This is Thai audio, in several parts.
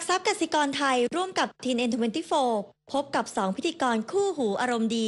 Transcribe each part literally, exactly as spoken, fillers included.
ทรัพย์กสิกรไทยร่วมกับ ที เอ็น ยี่สิบสี่ พบกับสองพิธีกรคู่หูอารมณ์ดี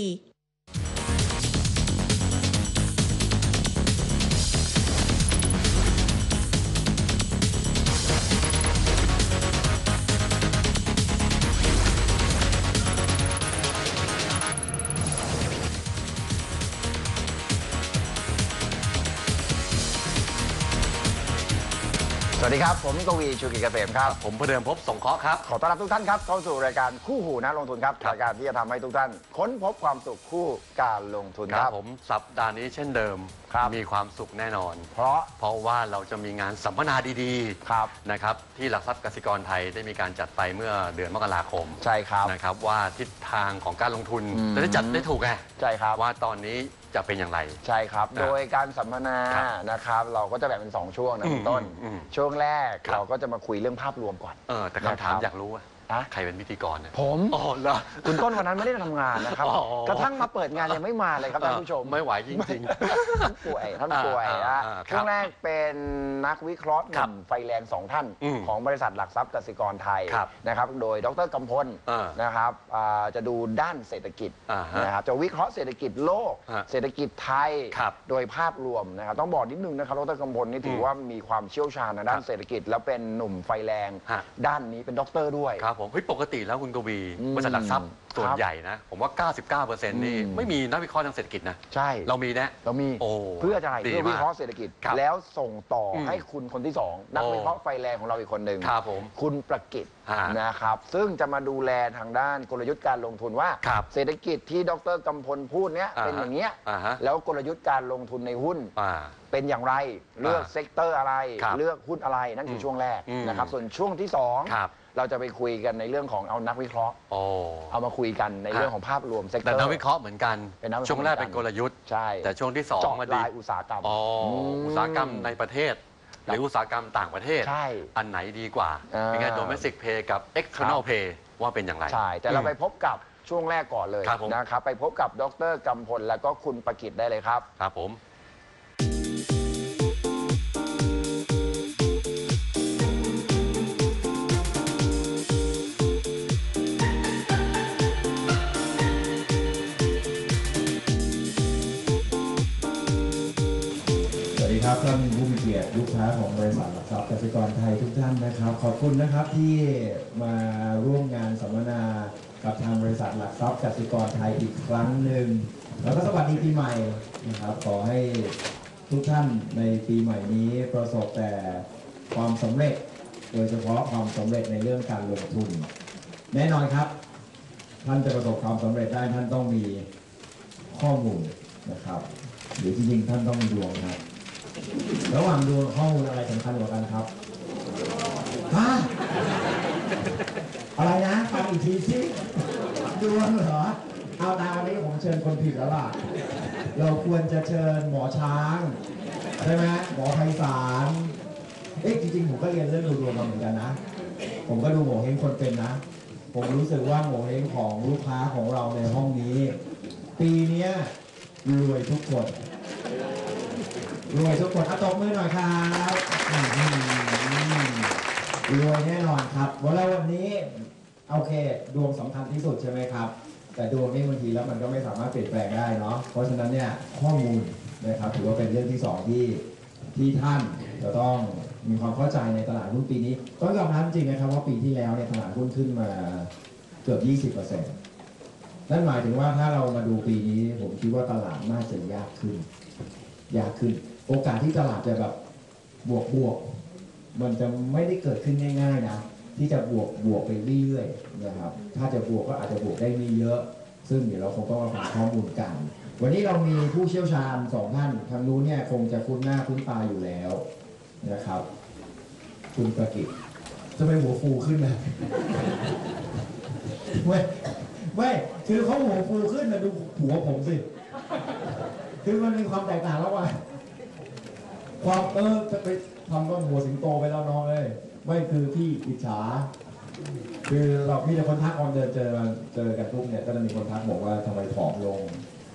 สวัสดีครับผมกวีชูกิจเกษมครับผมพเดิมพบสงเคราะห์ครับขอต้อนรับทุกท่านครับเข้าสู่รายการคู่หูนักลงทุนครับรายการที่จะทำให้ทุกท่านค้นพบความสุขคู่การลงทุนครับผมสัปดาห์นี้เช่นเดิมมีความสุขแน่นอนเพราะเพราะว่าเราจะมีงานสัมมนาดีๆนะครับที่หลักทรัพย์กสิกรไทยได้มีการจัดไปเมื่อเดือนมกราคมใช่ครับนะครับว่าทิศทางของการลงทุนจะได้จัดได้ถูกไงใช่ครับว่าตอนนี้จะเป็นอย่างไรใช่ครับโดยการสัมมนานะครับเราก็จะแบ่งเป็นสองช่วงนะคุณต้นช่วงแรกเราก็จะมาคุยเรื่องภาพรวมก่อนเออแต่คำถามอยากรู้ว่าใครเป็นพิธีกรเนี่ยผมอ๋อเหรอคุณต้นวันนั้นไม่ได้ทำงานนะครับกระทั่งมาเปิดงานยังไม่มาเลยครับท่านผู้ชมไม่ไหวจริงๆท่านป่วยท่านป่วยนะช่วงแรกเป็นนักวิเคราะห์หนุ่มไฟแรงสองท่านของบริษัทหลักทรัพย์กสิกรไทยนะครับโดยดร.กำพลนะครับจะดูด้านเศรษฐกิจนะครับจะวิเคราะห์เศรษฐกิจโลกเศรษฐกิจไทยโดยภาพรวมนะครับต้องบอกนิดนึงนะครับดร.กำพลนี่ถือว่ามีความเชี่ยวชาญในด้านเศรษฐกิจแล้วเป็นหนุ่มไฟแรงด้านนี้เป็นด็อกเตอร์ด้วยครับผมปกติแล้วคุณกวีบริษัทหลักทรัพย์ส่วนใหญ่นะผมว่า เก้าสิบเก้าเปอร์เซ็นต์ นี่ไม่มีนักวิเคราะห์ทางเศรษฐกิจนะใช่เรามีนะเรามีเพื่อจะอะไรเพื่อวิเคราะห์เศรษฐกิจแล้วส่งต่อให้คุณคนที่สองนักวิเคราะห์ไฟแรงของเราอีกคนหนึ่งครับผมคุณประกิตนะครับซึ่งจะมาดูแลทางด้านกลยุทธ์การลงทุนว่าเศรษฐกิจที่ดร.กำพลพูดเนี้ยเป็นอย่างเงี้ยแล้วกลยุทธ์การลงทุนในหุ้นเป็นอย่างไรเลือกเซกเตอร์อะไรเลือกหุ้นอะไรนั่นคือช่วงแรกนะครับส่วนช่วงที่สองเราจะไปคุยกันในเรื่องของเอานักวิเคราะห์เอามาคุยกันในเรื่องของภาพรวมเซกเตอร์แต่นักวิเคราะห์เหมือนกันช่วงแรกเป็นกลยุทธ์ใช่แต่ช่วงที่สองมาดีอุตสาหกรรมอุตสาหกรรมในประเทศหรืออุตสาหกรรมต่างประเทศอันไหนดีกว่าเป็นไง domestic pay กับ external pay ว่าเป็นอย่างไรใช่แต่เราไปพบกับช่วงแรกก่อนเลยนะครับไปพบกับดร.กำพลและก็คุณประกิตได้เลยครับครับผมครับท่านผู้มีเกียรติลูกค้าของบริษัทหลักทรัพย์กสิกรไทยทุกท่านนะครับขอบคุณนะครับที่มาร่วมงานสัมมนากับทางบริษัทหลักทรัพย์กสิกรไทยอีกครั้งหนึ่งแล้วก็สวัสดีปีใหม่นะครับขอให้ทุกท่านในปีใหม่นี้ประสบแต่ความสำเร็จโดยเฉพาะความสำเร็จในเรื่องการลงทุนแน่นอนครับท่านจะประสบความสำเร็จได้ท่านต้องมีข้อมูลนะครับหรือจริงๆท่านต้องมีดวงครับระหว่างดูข้อมูลอะไรสำคัญกว่ากันครับฮะอะไรนะฟังอีกทีสิดวงเหรอเอาตามนี้ผมเชิญคนผิดแล้วล่ะเราควรจะเชิญหมอช้างใช่ไหมหมอไพศาลเอ๊ะจริงๆผมก็เรียนเรื่องดูดวงมาเหมือนกันนะผมก็ดูโหเฮงคนเป็นนะผมรู้สึกว่าโหเฮงของลูกค้าของเราในห้องนี้ปีนี้รวยทุกคนรวยทุกคนเอาตบมือหน่อยครับรวยแน่นอนครับวันแล้ววันนี้โอเคดวงสำคัญที่สุดใช่ไหมครับแต่ดวงนี่บางทีแล้วมันก็ไม่สามารถเปลี่ยนแปลงได้เนาะเพราะฉะนั้นเนี่ยข้อมูลนะครับถือว่าเป็นเรื่องที่สองที่ที่ท่านจะต้องมีความเข้าใจในตลาดหุ้นปีนี้ต้องยอมรับจริงนะครับว่าปีที่แล้วเนี่ยตลาดหุ้นขึ้นมาเกือบ ยี่สิบเปอร์เซ็นต์ นั่นหมายถึงว่าถ้าเรามาดูปีนี้ผมคิดว่าตลาดน่าจะยากขึ้นยากขึ้นโอกาสที่ตลาดจะแบบบวกบวกมันจะไม่ได้เกิดขึ้นง่ายๆนะที่จะบวกบวกไปเรื่อยๆนะครับถ้าจะบวกก็อาจจะบวกได้ไม่เยอะซึ่งเดี๋ยวเราคงต้องมาฟังข้อมูลกันวันนี้เรามีผู้เชี่ยวชาญสองท่านทางนู้นเนี่ยคงจะคุ้นหน้าคุ้นตาอยู่แล้วนะครับคุณประกิตจะไปหัวฟูขึ้นนะไม่ไม่คือเขาหัวฟูขึ้นนะดูหัวผมสิคือมันมีความแตกต่างแล้วว่าความเออจะไปทำก็หัวสิงโตไปแล้วน้องเลยไม่คือพี่อิจฉาคือเราพี่จะคนทักออนเดินเจอเจอกันทุกเนี่ยก็จะมีคนทักบอกว่าทำไมผอมลง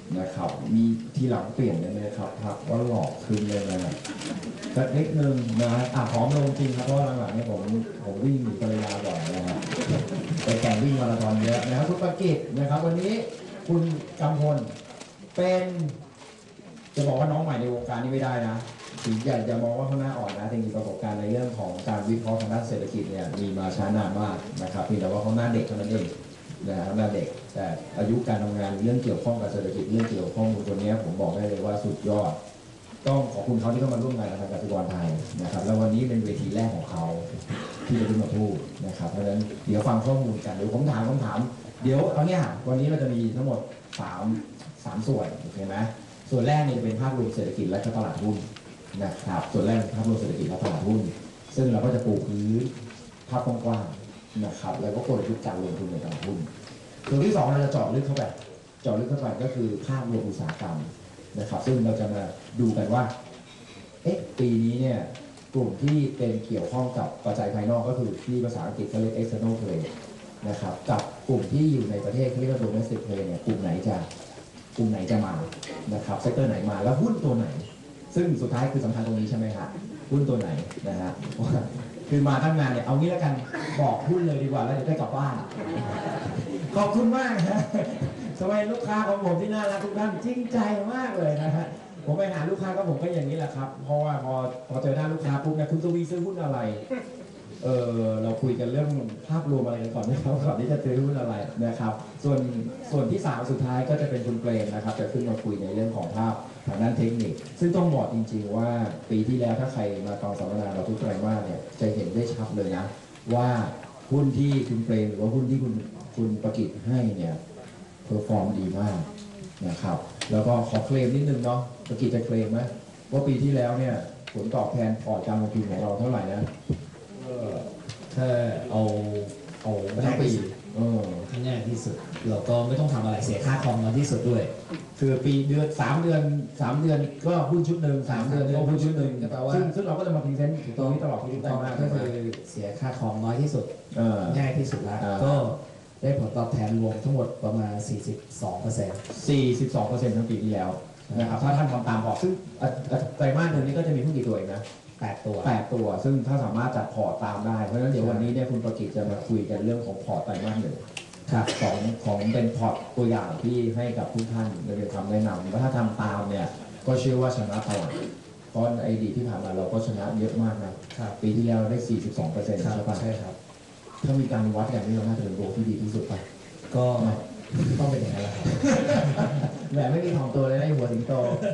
นะครับมีทีหลังเปลี่ยนเลยนะครับทักว่าหลอกขึ้นเลยนะสักนิดนึงนะอ่ะผอมลงจริงครับเพราะหลังๆเนี่ยผมผมวิ่งหนีภรรยาบ่อยนะครับไปแข่งวิ่งมาราธอนเยอะนะครับคุณประกิตนะครับวันนี้คุณกำพลเป็นจะบอกว่าน้องใหม่ในวงการนี้ไม่ได้นะถึงอยากจะมองว่าเขาหน้าอ่อนนะจริงๆประสบการณ์ในเรื่องของการวิเคราะห์ทางด้านเศรษฐกิจเนี่ยมีมาช้านานมากนะครับเพียงแต่ว่าเขาหน้าเด็กเท่านั้นเองนะครับหน้าเด็กแต่อายุการทำงานเรื่องเกี่ยวข้องกับเศรษฐกิจเรื่องเกี่ยวข้องกับตัวนี้ผมบอกได้เลยว่าสุดยอดต้องขอบคุณเขาที่เข้ามาร่วมงานกับทางกสิกรไทยนะครับแล้ววันนี้เป็นเวทีแรกของเขาที่จะขึ้นมาพูดนะครับเพราะฉะนั้นเดี๋ยวฟังข้อมูลกันเดี๋ยวผมถามคำถามเดี๋ยวเอาเนี่ยวันนี้เราจะมีทั้งหมดสามสามส่วนโอเคไหมส่วนแรกเนี่ยจะเป็นภาพรวมเศรษฐกิจและตลาดหุ้นนะครับส่วนแรกเป็นภาพรวมเศรษฐกิจและตลาดหุ้นซึ่งเราก็จะปูพื้นภาพกว้างๆนะครับแล้วก็กลยุทธ์การลงทุนในตลาดหุ้นส่วนที่สองเราจะเจาะลึกเข้าไปเจาะลึกเข้าไปก็คือภาพรวมอุตสาหกรรมนะครับซึ่งเราจะมาดูกันว่าเอ๊ะปีนี้เนี่ยกลุ่มที่เป็นเกี่ยวข้องกับปัจจัยภายนอกก็คือที่ภาษาอังกฤษเขาเรียก external trade นะครับกับกลุ่มที่อยู่ในประเทศเขาเรียกว่า domestic trade เนี่ยกลุ่มไหนจะกลุ่มไหนจะมานะครับเซกเตอร์ไหนมาแล้วหุ้นตัวไหนซึ่งสุดท้ายคือสำคัญตรงนี้ใช่ไหมครับหุ้นตัวไหนนะฮะคือมาทั้งงานเนี่ยเอางี้แล้วกันบอกหุ้นเลยดีกว่าแล้วเดี๋ยวได้กลับบ้านขอบคุณมากนะสมัยลูกค้าของผมที่น่ารักทุกท่านจริงใจมากเลยนะฮะผมไปหาลูกค้าก็ผมก็อย่างนี้แหละครับเพราะว่าพอพอเจอหน้าลูกค้าปุ๊บนะคุณทวีซื้อหุ้นอะไรเออเราคุยกันเรื่องภาพรวมอะไรกันก่อนนะครับก่อนที่จะซื้อหุ้นอะไรนะครับส่วนส่วนที่สามสุดท้ายก็จะเป็นคุณเปรมนะครับจะขึ้นมาคุยในเรื่องของภาพทางด้านเทคนิคซึ่งต้องบอกจริงๆว่าปีที่แล้วถ้าใครมาฟังสัมมนาเราทุกไตรมาสเนี่ยจะเห็นได้ชัดเลยนะว่าหุ้นที่คุณเปรมหรือว่าหุ้นที่คุณคุณประกิตให้เนี่ยเพอร์ฟอร์มดีมากนะครับแล้วก็ขอเคลมนิดนึงเนาะประกิตจะเคลมไหมว่าปีที่แล้วเนี่ยผลตอบแทนพอร์ตการลงทุนของเราเท่าไหร่นะถ้าเอาเอาทั้งปีที่แน่ที่สุดเราก็ไม่ต้องทำอะไรเสียค่าคอมน้อยที่สุดด้วยคือปีเดือนสามเดือนสามเดือนก็หุ้นชุดหนึ่งสามเดือนก็หุ้นชุดหนึ่งก็แปลว่าซึ่งซึ่งเราก็จะมาพรีเซนต์ตรงนี้ตลอดที่ได้มากก็คือเสียค่าคอมน้อยที่สุดง่ายที่สุดแล้วก็ได้ผลตอบแทนรวมทั้งหมดประมาณ สี่สิบสองเปอร์เซ็นต์สี่สิบสองเปอร์เซ็นต์ทั้งปีที่แล้วนะครับถ้าท่านทำตามพอร์ตซึ่งไตรมาสหนึ่งนี้ก็จะมีหุ้นกี่ตัวเองนะแปดตัวแปดตัวซึ่งถ้าสามารถจัดพอร์ตตามได้เพราะฉะนั้นเดี๋ยววันนี้เนี่ยคุณประกิตจะมาคุยกันเรื่องของพอร์ตไตรมาสหนึ่งของของเป็นพอร์ตตัวอย่างที่ให้กับทุกท่านในเรื่องคำแนะนำว่าถ้าทำตามเนี่ยก็เชื่อว่าชนะตลาดเพราะไอดีที่ผ่านมาเราก็ชนะเยอะมากนะปีที่แล้วได้ สี่สิบสองเปอร์เซ็นต์ ใช่ป่ะใช่ครับถ้ามีการวัดอย่างนี้เราน่าจะเป็นโบที่ดีที่สุดป่ะก็ต้องเป็นอย่างนั้นแหละครับแหมไม่มีทองตัวเลยได้หัวสิงโต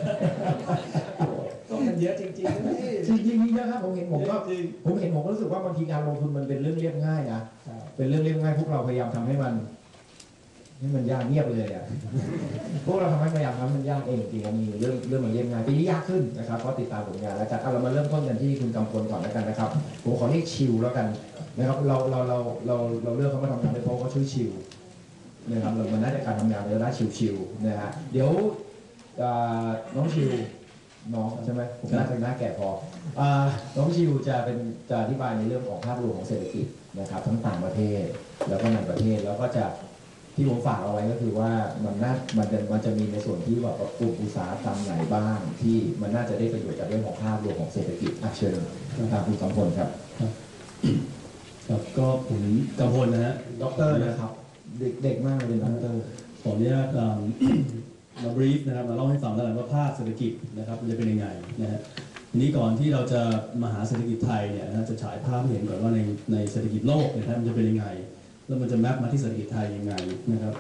ก็มันเยอะจริงๆจริงจริงจริงเยอะครับผมเห็นผมก็ผมเห็นผมก็รู้สึกว่าบางทีการลงทุนมันเป็นเรื่องเรียบง่ายนะเป็นเรื่องเรียบง่ายพวกเราพยายามทำให้มันให้มันยากเงียบเลยอ่ะพวกเราทำให้พยายามทำให้มันยากเองจริงๆมีเรื่องเรื่องมันเรียบง่ายปีนี้ยากขึ้นนะครับเพราะติดตามผลงานแล้วกันเอาเรามาเริ่มต้นกันที่คุณกำพลก่อนแล้วกันนะครับผมขอเรียกชิวแล้วกันนะครับเราเราเราเราเราเลือกเขามาทำงานด้วยเพราะเขาชื่อชิวนะครับเรามันน่าจะการทำงานเราได้ชิวๆนะฮะเดี๋ยวน้องชิวน้องใช่ไหมผมน่าจะหน้าแก่พอน้องชิวจะเป็นจะอธิบายในเรื่องของภาพรวมของเศรษฐกิจนะครับทั้งต่างประเทศแล้วก็ในประเทศแล้วก็จะที่ผมฝากเอาไว้ก็คือว่ามันน่ามันจะมันจะมีในส่วนที่แบบกลุ่มอุตสาหกรรมไหนบ้างที่มันน่าจะได้ประโยชน์จากเรื่องของภาพรวมของเศรษฐกิจอ่ะเชิญทางคุณกำพลครับครับก็ผมกำพลนะฮะด็อกเตอร์นะครับเด็กๆมากเลยเป็นด็อกเตอร์ขออนุญาตมาบรีฟนะครับมาเล่าให้ฟังแล้วกันว่าภาพเศรษฐกิจนะครับมันจะเป็นยังไงนะฮะทีนี้ก่อนที่เราจะมาหาเศรษฐกิจไทยเนี่ยนะจะฉายภาพให้เห็นก่อนว่าในในเศรษฐกิจโลกนะครับมันจะเป็นยังไงแล้วมันจะแมปมาที่เศรษฐกิจไทยยังไงนะครับ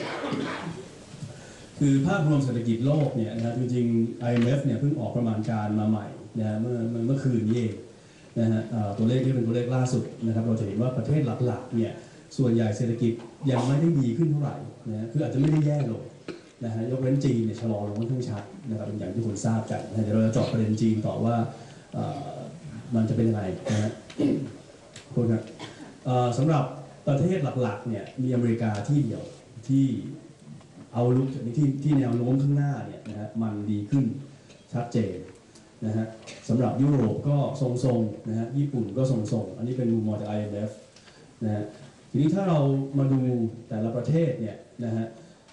คือภาพรวมเศรษฐกิจโลกเนี่ยนะจริงๆ ไอ เอ็ม เอฟ เนี่ยเพิ่งออกประมาณการมาใหม่นะเมื่อเมื่อคืนนี้เองนะฮะตัวเลขที่เป็นตัวเลขล่าสุดนะครับเราจะเห็นว่าประเทศหลักๆเนี่ยส่วนใหญ่เศรษฐกิจยังไม่ได้ดีขึ้นเท่าไหร่นะคืออาจจะไม่ได้แย่ลงนะฮะยกเว้นจีนเนี่ยชะลอลงค่อนข้างชัดนะครับเป็นอย่างที่คนทราบกันนะเดี๋ยวเราจะเจาะประเด็นจีนต่อว่ามันจะเป็นยังไงนะฮะคุณครับสำหรับประเทศหลักๆเนี่ยมีอเมริกาที่เดียวที่เอาลุกที่ที่แนวโน้มข้างหน้าเนี่ยนะฮะมันดีขึ้นชัดเจนนะฮะสำหรับยุโรปก็ทรงๆนะฮะญี่ปุ่นก็ทรงๆอันนี้เป็นมุมมองจาก ไอ เอ็ม เอฟ นะฮะทีนี้ถ้าเรามาดูแต่ละประเทศเนี่ยนะฮะ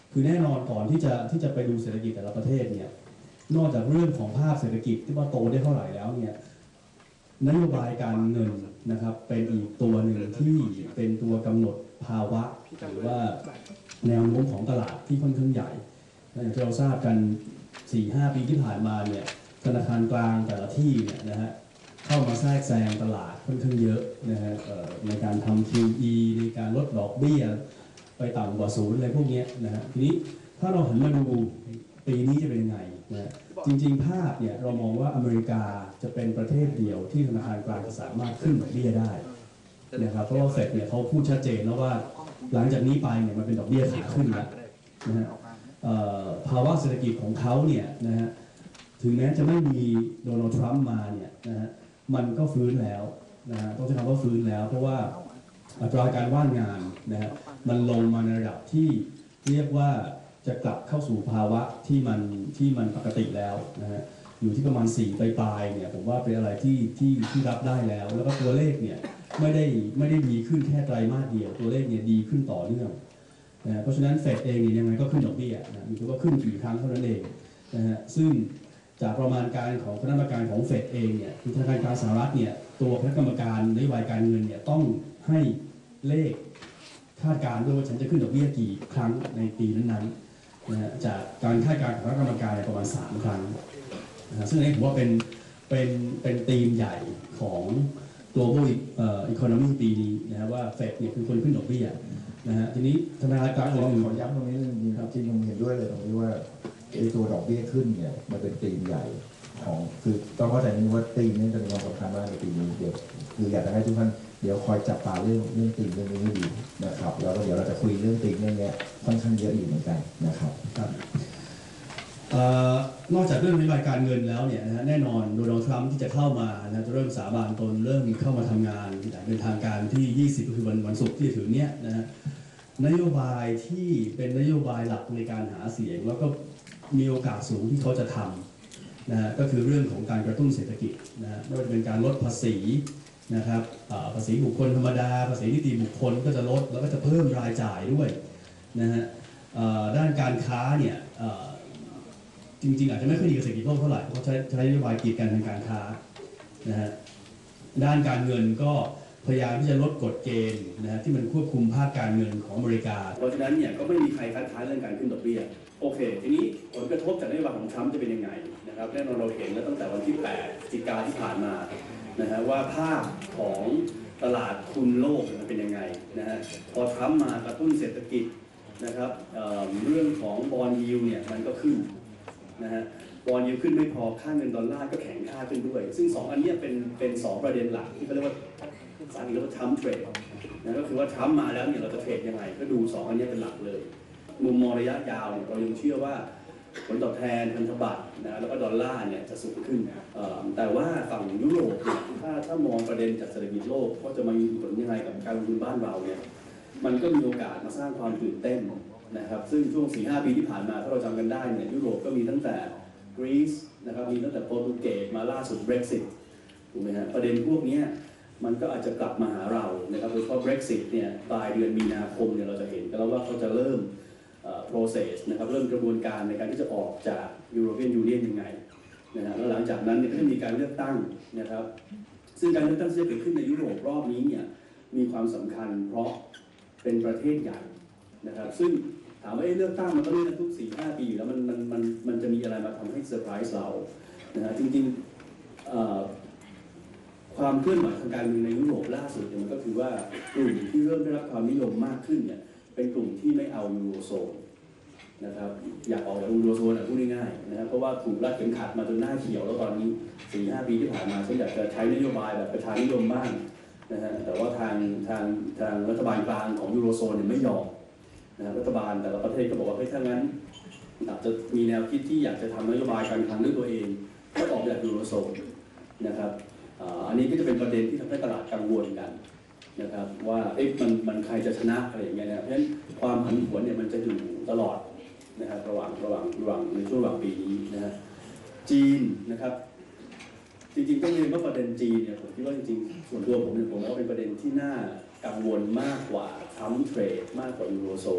คือแน่นอนก่อนที่จะที่จะไปดูเศรษฐกิจแต่ละประเทศเนี่ยนอกจากเรื่องของภาพเศรษฐกิจที่ว่าโตได้เท่าไหร่แล้วเนี่ยนโยบายการเงินนะครับเป็นอีกตัวหนึ่งที่เป็นตัวกำหนดภาวะหรือว่าแนวโน้มของตลาดที่ค่อนข้างใหญ่อย่างที่เราทราบกัน สี่ห้า ปีที่ผ่านมาเนี่ยธนาคารกลางแต่ละที่เนี่ยนะฮะเข้ามาแทรกแซงตลาดค่อนข้างเยอะนะฮะในการทำ คิว อี ในการลดดอกเบี้ยไปต่ำกว่าศูนย์อะไรพวกนี้นะฮะทีนี้ถ้าเราหันมาดูปีนี้จะเป็นยังไงนะจริงๆภาพเนี่ยเรามองว่าอเมริกาจะเป็นประเทศเดียวที่ธนาคารกลางจะสามารถขึ้นดอกเบี้ยได้นะครับเพราะว่าเฟดเนี่ยเขาพูดชัดเจนแล้วว่าหลังจากนี้ไปเนี่ยมันเป็นดอกเบี้ยขาขึ้นแล้วนะฮะภาวะเศรษฐกิจของเขาเนี่ยนะฮะถึงแม้จะไม่มีโดนัลด์ทรัมป์มาเนี่ยนะฮะมันก็ฟื้นแล้วนะฮะต้องใช้คำว่าฟื้นแล้วเพราะว่าอัตราการว่างงานนะฮะมันลงมาในระดับที่เรียกว่าจะกลับเข้าสู่ภาวะที่มันที่มันปกติแล้วนะฮะอยู่ที่ประมาณสี่ปลายๆเนี่ยผมว่าเป็นอะไรที่ที่ที่รับได้แล้วแล้วก็ตัวเลขเนี่ยไม่ได้ไม่ได้ดีขึ้นแค่ไตรมาสเดียวตัวเลขเนี่ยดีขึ้นต่อเนื่องนะเพราะฉะนั้นเฟดเองเนี่ยยังไงก็ขึ้นดอกเบี้ยนะอยู่ที่ว่าขึ้นกี่ครั้งเท่านั้นเองนะฮะซึ่งจากประมาณการของคณะกรรมการของเฟดเองเนี่ยธนาคารกลางสหรัฐเนี่ยตัวคณะกรรมการนโยบายการเงินเนี่ยต้องให้เลขคาดการณ์ด้วยว่าฉันจะขึ้นดอกเบี้ยกี่ครั้งในปีนั้นๆนะฮะจากการคาดการณ์ของคณะกรรมการประมาณสามครั้งนะซึ่งอันนี้ผมว่าเป็นเป็นเป็นธีมใหญ่ของ global economy ปีนี้นะฮะว่าเฟดเนี่ยคือคนขึ้นดอกเบี้ยนะฮะทีนี้ธนาคารกลางอื่นขอย้ำตรงนี้จริงๆครับจริงผมเห็นด้วยเลยตรงนี้ว่าไอ้ตัวดอกเบี้ยขึ้นเนี่ยมันเป็นธีมใหญ่ของคือต้องเข้าใจนิดนึงว่าธีมนี้จะมีความสำคัญมากในปีนี้เดี๋ยวคืออยากจะให้ทุกท่านเดี๋ยวคอยจับตาเรื่องเรื่องธีมเรื่องนี้ให้ดีนะครับแล้วก็เดี๋ยวเราจะคุยเรื่องธีมเรื่องนี้ค่อนข้างเยอะอยู่เหมือนกันนะครับนอกจากเรื่องนโยบายการเงินแล้วเนี่ยนะแน่นอนโดนัลด์ทรัมป์ที่จะเข้ามานะจะเริ่มสาบานตนเริ่มเข้ามาทำงานอย่างเป็นทางการที่ยี่สิบก็คือวันวันศุกร์ที่จะถึงเนี้ยนะฮะนโยบายที่เป็นนโยบายหลักในการหาเสียงแล้วก็มีโอกาสสูงที่เขาจะทำนะฮะก็คือเรื่องของการกระตุ้นเศรษฐกิจนะฮะไม่ว่าจะเป็นการลดภาษีนะครับภาษีบุคคลธรรมดาภาษีนิติบุคคลก็จะลดแล้วก็จะเพิ่มรายจ่ายด้วยนะฮะด้านการค้าเนี่ยจริงๆอาจจะไม่ค่อยดีกับเศรษฐกิจโลกเท่าไหร่เพราะใช้ใช้นโยบายกีดกันทางการค้านะฮะด้านการเงินก็พยายามที่จะลดกฎเกณฑ์นะฮะที่มันควบคุมภาคการเงินของอเมริกาเพราะฉะนั้นเนี่ยก็ไม่มีใครคัดค้านเรื่องการขึ้นดอกเบี้ยโอเคทีนี้ผลกระทบจากนโยบายของทรัมป์จะเป็นยังไงนะครับแน่นอนเราเห็นแล้วตั้งแต่วันที่แปดพฤศจิกายนที่ผ่านมานะฮะว่าภาพของตลาดทุนโลกมันเป็นยังไงนะฮะพอทรัมป์มากระตุ้นเศรษฐกิจนะครับเอ่อเรื่องของบอนด์ยิลด์เนี่ยมันก็ขึ้นนะฮะบอลยิวขึ้นไม่พอค่าเงินดอลลาร์ก็แข็งค่าขึ้นด้วยซึ่งสองอันนี้เป็นเป็นสองประเด็นหลักที่เขาเรียกว่าสารเรียกว่าทรัมป์เทรดนะก็คือว่าทรัมป์มาแล้วเนี่ยเราจะเทรดยังไงก็ดูสองอันนี้เป็นหลักเลยมุมมองระยะยาวเนี่ยเรายังเชื่อว่าผลตอบแทนพันธบัตรนะแล้วก็ดอลลาร์เนี่ยจะสูงขึ้นแต่ว่าฝั่งยุโรปเนี่ยถ้าถ้ามองประเด็นจากเศรษฐกิจโลกว่าจะมามีผลยังไงกับการลงทุนบ้านเราเนี่ยมันก็มีโอกาสมาสร้างความตื่นเต้นนะครับซึ่งช่วง สี่ห้า ปีที่ผ่านมาถ้าเราจำกันได้เนี่ยยุโรปก็มีตั้งแต่กรีซนะครับมีตั้งแต่โปรตุเกสมาล่าสุด Brexit ถูกไหมฮะประเด็นพวกนี้มันก็อาจจะกลับมาหาเรานะครับโดยเฉพาะ Brexit เนี่ยปลายเดือนมีนาคมเนี่ยเราจะเห็นกันแล้วว่าเขาจะเริ่ม process นะครับเริ่มกระบวนการในการที่จะออกจาก European Union ยังไงนะฮะแล้วหลังจากนั้นเนี่ยก็จะมีการเลือกตั้งนะครับซึ่งการเลือกตั้งที่จะเกิดขึ้นในยุโรปรอบนี้เนี่ยมีความสำคัญเพราะเป็นประเทศใหญ่นะครับซึ่งถามว่าเลือกตั้งมันก็เลื่อนทุก สี่ห้า ปีอยู่แล้วมันมันมันมันจะมีอะไรมาทำให้เซอร์ไพรส์เรานะฮะจริงๆความเคลื่อนไหวทางการเมืองในยุโรปล่าสุดเนี่ยมันก็คือว่ากลุ่มที่เริ่มได้รับความนิยมมากขึ้นเนี่ยเป็นกลุ่มที่ไม่เอายูโรโซนนะครับอยากออกจากยูโรโซนอ่ะพูดง่ายๆนะครับเพราะว่าถูกรัดเข็มขัดมาจนหน้าเขียวแล้วตอนนี้ สี่ห้า ปีที่ผ่านมาฉันอยากจะใช้นโยบายแบบประชานิยมบ้างนะฮะแต่ว่าทางทางทางรัฐบาลกลางของยูโรโซนเนี่ยไม่ยอมนะรัฐบาลแต่ละประเทศก็บอกว่าเฮ้ยถ้างั้นอาจจะมีแนวคิดที่อยากจะทำนโยบายการคลังด้วยตัวเองก็ออกจากยูโรโซนนะครับอันนี้ก็จะเป็นประเด็นที่ทำให้ตลาดกังวลกันนะครับว่าเอ๊ะมันมันใครจะชนะอะไรอย่างเงี้ยนะเพราะฉะนั้นความผันผวนเนี่ยมันจะอยู่ตลอดนะครับระหว่างระหว่างระหว่างในช่วงระหว่างปีนี้นะฮะจีนนะครับจริงๆต้องเรียนว่าประเด็นจีนเนี่ยผมคิดว่าจริงๆส่วนตัวผมเนี่ยผมว่าเป็นประเด็นที่น่ากังวลมากกว่าทรัมป์เทรดมากกว่ายูโรโซน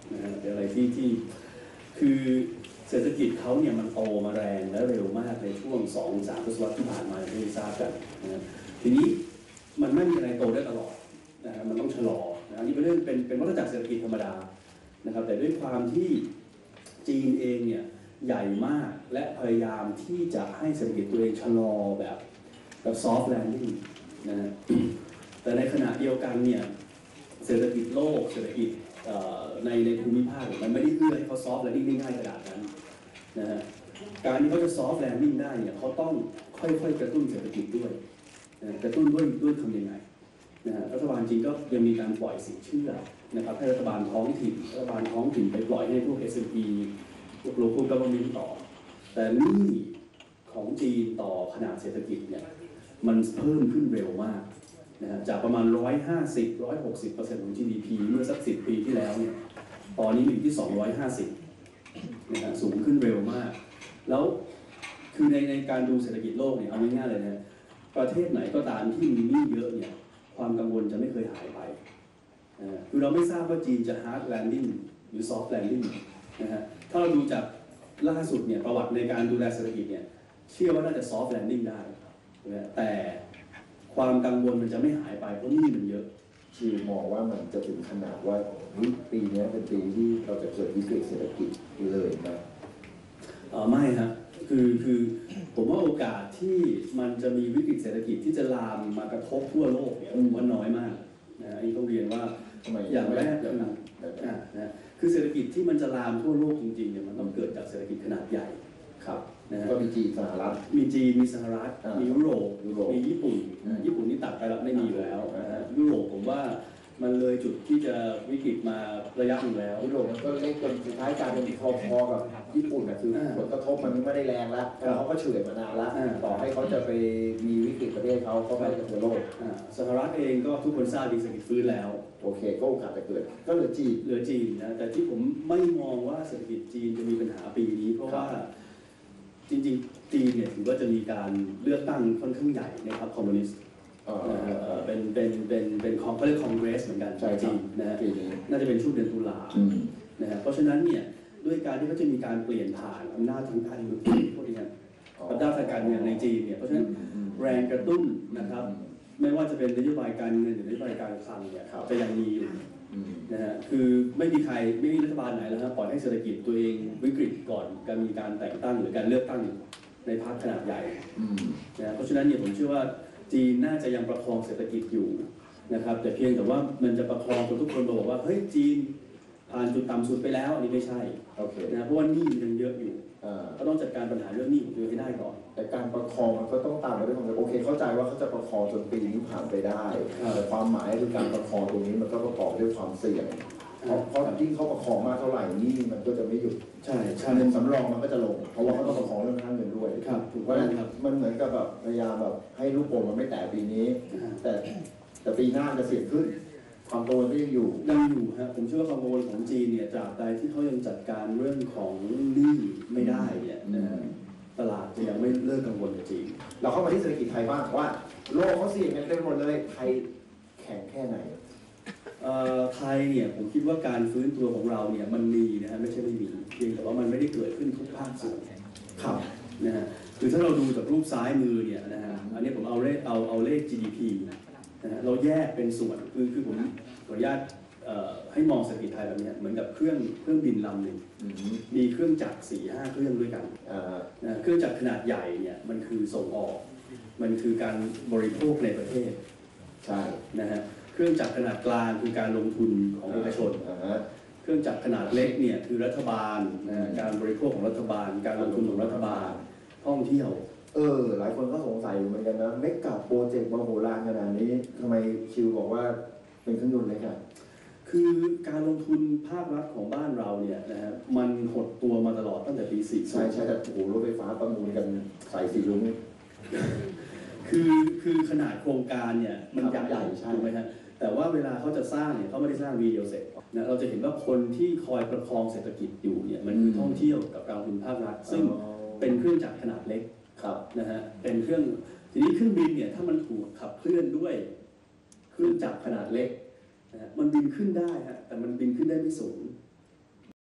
นะฮะเป็นอะไรที่ที่คือเศรษฐกิจเขาเนี่ยมันโตมาแรงและเร็วมากในช่วง สองถึงสาม ทศวรรษที่ผ่านมาอย่างที่ทราบกันนะทีนี้มันไม่มีอะไรโตได้ตลอดนะฮะมันต้องชะลอนะอันนี้เป็นเรื่องเป็นเป็นวัฏจักรเศรษฐกิจธรรมดานะครับแต่ด้วยความที่จีนเองเนี่ยใหญ่มากและพยายามที่จะให้เศรษฐกิจตัวเองชะลอแบบแบบซอฟต์แลนดิ้งนะฮะแต่ในขณะเดียวกันเนี่ยเศรษฐกิจโลกเศรษฐกิจในในภูมิภาคมันไม่ได้เอื้อให้เขาซอฟต์แลนดิ้งได้ง่ายขนาดนั้นนะฮะการที่เขาจะซอฟต์แลนดิ้งได้เนี่ยเขาต้องค่อยๆกระตุ้นเศรษฐกิจด้วยนะกระตุ้นด้วยด้วยทำยังไงนะฮะรัฐบาลจริงก็ยังมีการปล่อยสินเชื่อนะครับให้รัฐบาลท้องถิ่นรัฐบาลท้องถิ่นไปปล่อยให้พวก เอส เอ็ม อี พวก local government ต่อแต่หนี้ของจีนต่อขนาดเศรษฐกิจเนี่ยมันเพิ่มขึ้นเร็วมากนะฮะจากประมาณหนึ่งร้อยห้าสิบ หนึ่งร้อยหกสิบเปอร์เซ็นต์ ของ จี ดี พี เมื่อสักสิบปีที่แล้วเนี่ยตอนนี้อยู่ที่สองร้อยห้าสิบนะฮะสูงขึ้นเร็วมากแล้วคือในในการดูเศรษฐกิจโลกเนี่ยเอาง่ายๆเลยนะประเทศไหนก็ตามที่มีหนี้เยอะเนี่ยความกังวลจะไม่เคยหายไปนะคือเราไม่ทราบว่าจีนจะ hard landing หรือ soft landing นะฮะถ้าเราดูจากล่าสุดเนี่ยประวัติในการดูแลเศรษฐกิจเนี่ยเชื่อว่าน่าจะ soft landing ได้นะแต่ความกังวลมันจะไม่หายไปเพราะหนี้มันเยอะคือมองว่ามันจะถึงขนาดว่าปีนี้เป็นปีที่เราจะเกิดวิกฤตเศรษฐกิจเลยไหมเออไม่ครับคือคือผมว่าโอกาสที่มันจะมีวิกฤตเศรษฐกิจที่จะลามมากระทบทั่วโลกเนี่ยผมว่าน้อยมากนะอันนี้ต้องเรียนว่าอย่างแรกเลยนะนะคือเศรษฐกิจที่มันจะลามทั่วโลกจริงๆเนี่ยมันต้องเกิดจากเศรษฐกิจขนาดใหญ่ครับนะก็มีจีนสหรัฐมีจีนมีสหรัฐมียุโรปมีญี่ปุ่นญี่ปุ่นนี่ตัดไปแล้วไม่มีอยู่แล้วนะยุโรปผมว่ามันเลยจุดที่จะวิกฤตมาระยะหนึ่งแล้วยุโรปมันก็เล็กจนสุดท้ายการเป็นพอๆกับญี่ปุ่นนะคือผลกระทบมันไม่ได้แรงแล้วเขาก็เฉื่อยมานานแล้วต่อให้เขาจะไปมีวิกฤตประเทศเขาก็ไม่กระเทือนโลกสหรัฐเองก็ทุกคนทราบดีเศรษฐกิจฟื้นแล้วโอเคก็โอกาสจะเกิดก็เหลือจีนเหลือจีนนะแต่ที่ผมไม่มองว่าเศรษฐกิจจีนจะมีปัญหาปีนี้เพราะว่าจริงๆจีนเนี่ยถือว่าจะมีการเลือกตั้งค่อนข้างใหญ่ในพรรคคอมมิวนิสต์เป็นเป็นเป็นเป็นคองเขาเรียกคองเกรสเหมือนกันใช่จีนนะฮะน่าจะเป็นช่วงเดือนตุลานะฮะเพราะฉะนั้นเนี่ยด้วยการที่เขาจะมีการเปลี่ยนผ่านอำนาจทางการเมืองพวกนี้ครับอำนาจทางการเมืองในจีนเนี่ยเพราะฉะนั้นแรงกระตุ้นนะครับไม่ว่าจะเป็นนโยบายการเงินหรือนโยบายการคลังเนี่ยจะยังมีอยู่นะฮะคือไม่มีใครไม่มีรัฐบาลไหนแล้วครับปล่อยให้เศรษฐกิจตัวเองวิกฤตก่อนการมีการแต่งตั้งหรือการเลือกตั้งในพรรคขนาดใหญ่นะเพราะฉะนั้นเนี่ยผมเชื่อว่าจีนน่าจะยังประคองเศรษฐกิจอยู่นะครับแต่เพียงแต่ว่ามันจะประคองจนทุกคนบอกว่าเฮ้ยจีนผ่านจุดต่ำสุดไปแล้วอันนี้ไม่ใช่โอเคนะเพราะว่าหนี้ยังเยอะอยู่ก็ต้องจัดการปัญหาเรื่องหนี้ของตัวเองให้ได้ก่อนแต่การประคองมันก็ต้องตามไปด้วยความโอเคเข้าใจว่าเขาจะประคองจนปีนี้ผ่านไปได้แต่ความหมายคือการประคองตรงนี้มันก็ประกอบด้วยความเสี่ยงเพราะเพราะยิ่งเขาประคองมากเท่าไหร่นี่มันก็จะไม่หยุดใช่ใช่เงินสำรองมันก็จะลงเพราะว่าเขาต้องประคองเรื่องค่าเงินด้วยครับถูกเพราะฉะนั้นมันเหมือนกับแบบพยายามแบบให้ลูกโป่งมันไม่แตกปีนี้แต่แต่ปีหน้าจะเสี่ยงขึ้นความกังวลก็ยังอยู่ยังอยู่ฮะผมเชื่อว่าความกังวลของจีนเนี่ยตราบใดที่เขายังจัดการเรื่องของหนี้ไม่ได้เนี่ยนะตลาดจะยังไม่เลิกกังวลกับจีนเราเข้ามาที่เศรษฐกิจไทยบ้างว่าโลกเขาเสี่ยงกันเต็มหมดเลยไทยแข็งแค่ไหนไทยเนี่ยผมคิดว่าการฟื้นตัวของเราเนี่ยมันมีนะฮะไม่ใช่ไม่มีเพียงแต่ว่ามันไม่ได้เกิดขึ้นทุกภาคส่วนครับนะฮะคือถ้าเราดูจากรูปซ้ายมือเนี่ยนะฮะอันนี้ผมเอาเลขเอาเอาเลข จี ดี พี นะฮะเราแยกเป็นส่วนคือคือผมขออนุญาตให้มองเศรษฐกิจไทยแบบนี้เหมือนกับเครื่องเครื่องบินลำหนึ่งมีเครื่องจักรสี่ห้าเครื่องด้วยกันนะเครื่องจักรขนาดใหญ่เนี่ยมันคือส่งออกมันคือการบริโภคในประเทศใช่นะฮะเครื่องจักรขนาดกลางคือการลงทุนของเอกชนเครื่องจักรขนาดเล็กเนี่ยคือรัฐบาลนะการบริโภคของรัฐบาลการลงทุนของรัฐบาลท่องเที่ยวเออหลายคนก็สงสัยอยู่เหมือนกันนะเมกะโปรเจกต์มโหฬารขนาดนี้ทำไมคิวบอกว่าเป็นเครื่องยนต์เล็กอ่ะคือการลงทุนภาครัฐของบ้านเราเนี่ยนะฮะมันหดตัวมาตลอดตั้งแต่ปีสี่ใช่ใช่แต่โอ้โหรถไฟฟ้าประมูลกันใส่สีลุงคือคือขนาดโครงการเนี่ยมันใหญ่ใหญ่ใช่ไหมฮะแต่ว่าเวลาเขาจะสร้างเนี่ยเขาไม่ได้สร้างวีเดียวเสร็จนะเราจะเห็นว่าคนที่คอยประคองเศรษฐกิจอยู่เนี่ยมันคือท่องเที่ยวกับการลงทุนภาครัฐซึ่งเป็นเครื่องจักรขนาดเล็กครับนะฮะเป็นเครื่องทีนี้เครื่องบินเนี่ยถ้ามันถูกขับเคลื่อนด้วยเครื่องจักรขนาดเล็กนะมันบินขึ้นได้ฮะแต่มันบินขึ้นได้ไม่สูง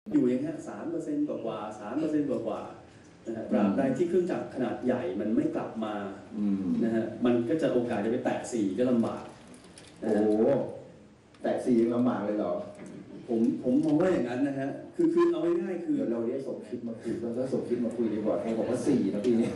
อยู่อย่างเงี้ยสามเปอร์เซ็นต์กว่าสามเปอร์เซ็นต์กว่านะฮะตราบใดที่เครื่องจักรขนาดใหญ่มันไม่กลับมานะฮะมันก็จะโอกาสจะไปแตะสี่ก็ลำบากโอ้โหแต่สี่ยังลำบากเลยเหรอผมผมมองว่าอย่างนั้นนะฮะคือคือเอาง่ายๆคือเดี๋ยวเราเรียกสมคิดมาคุยเราจะสมคิดมาคุยดีกว่าใครบอกว่าสี่นะปีนี้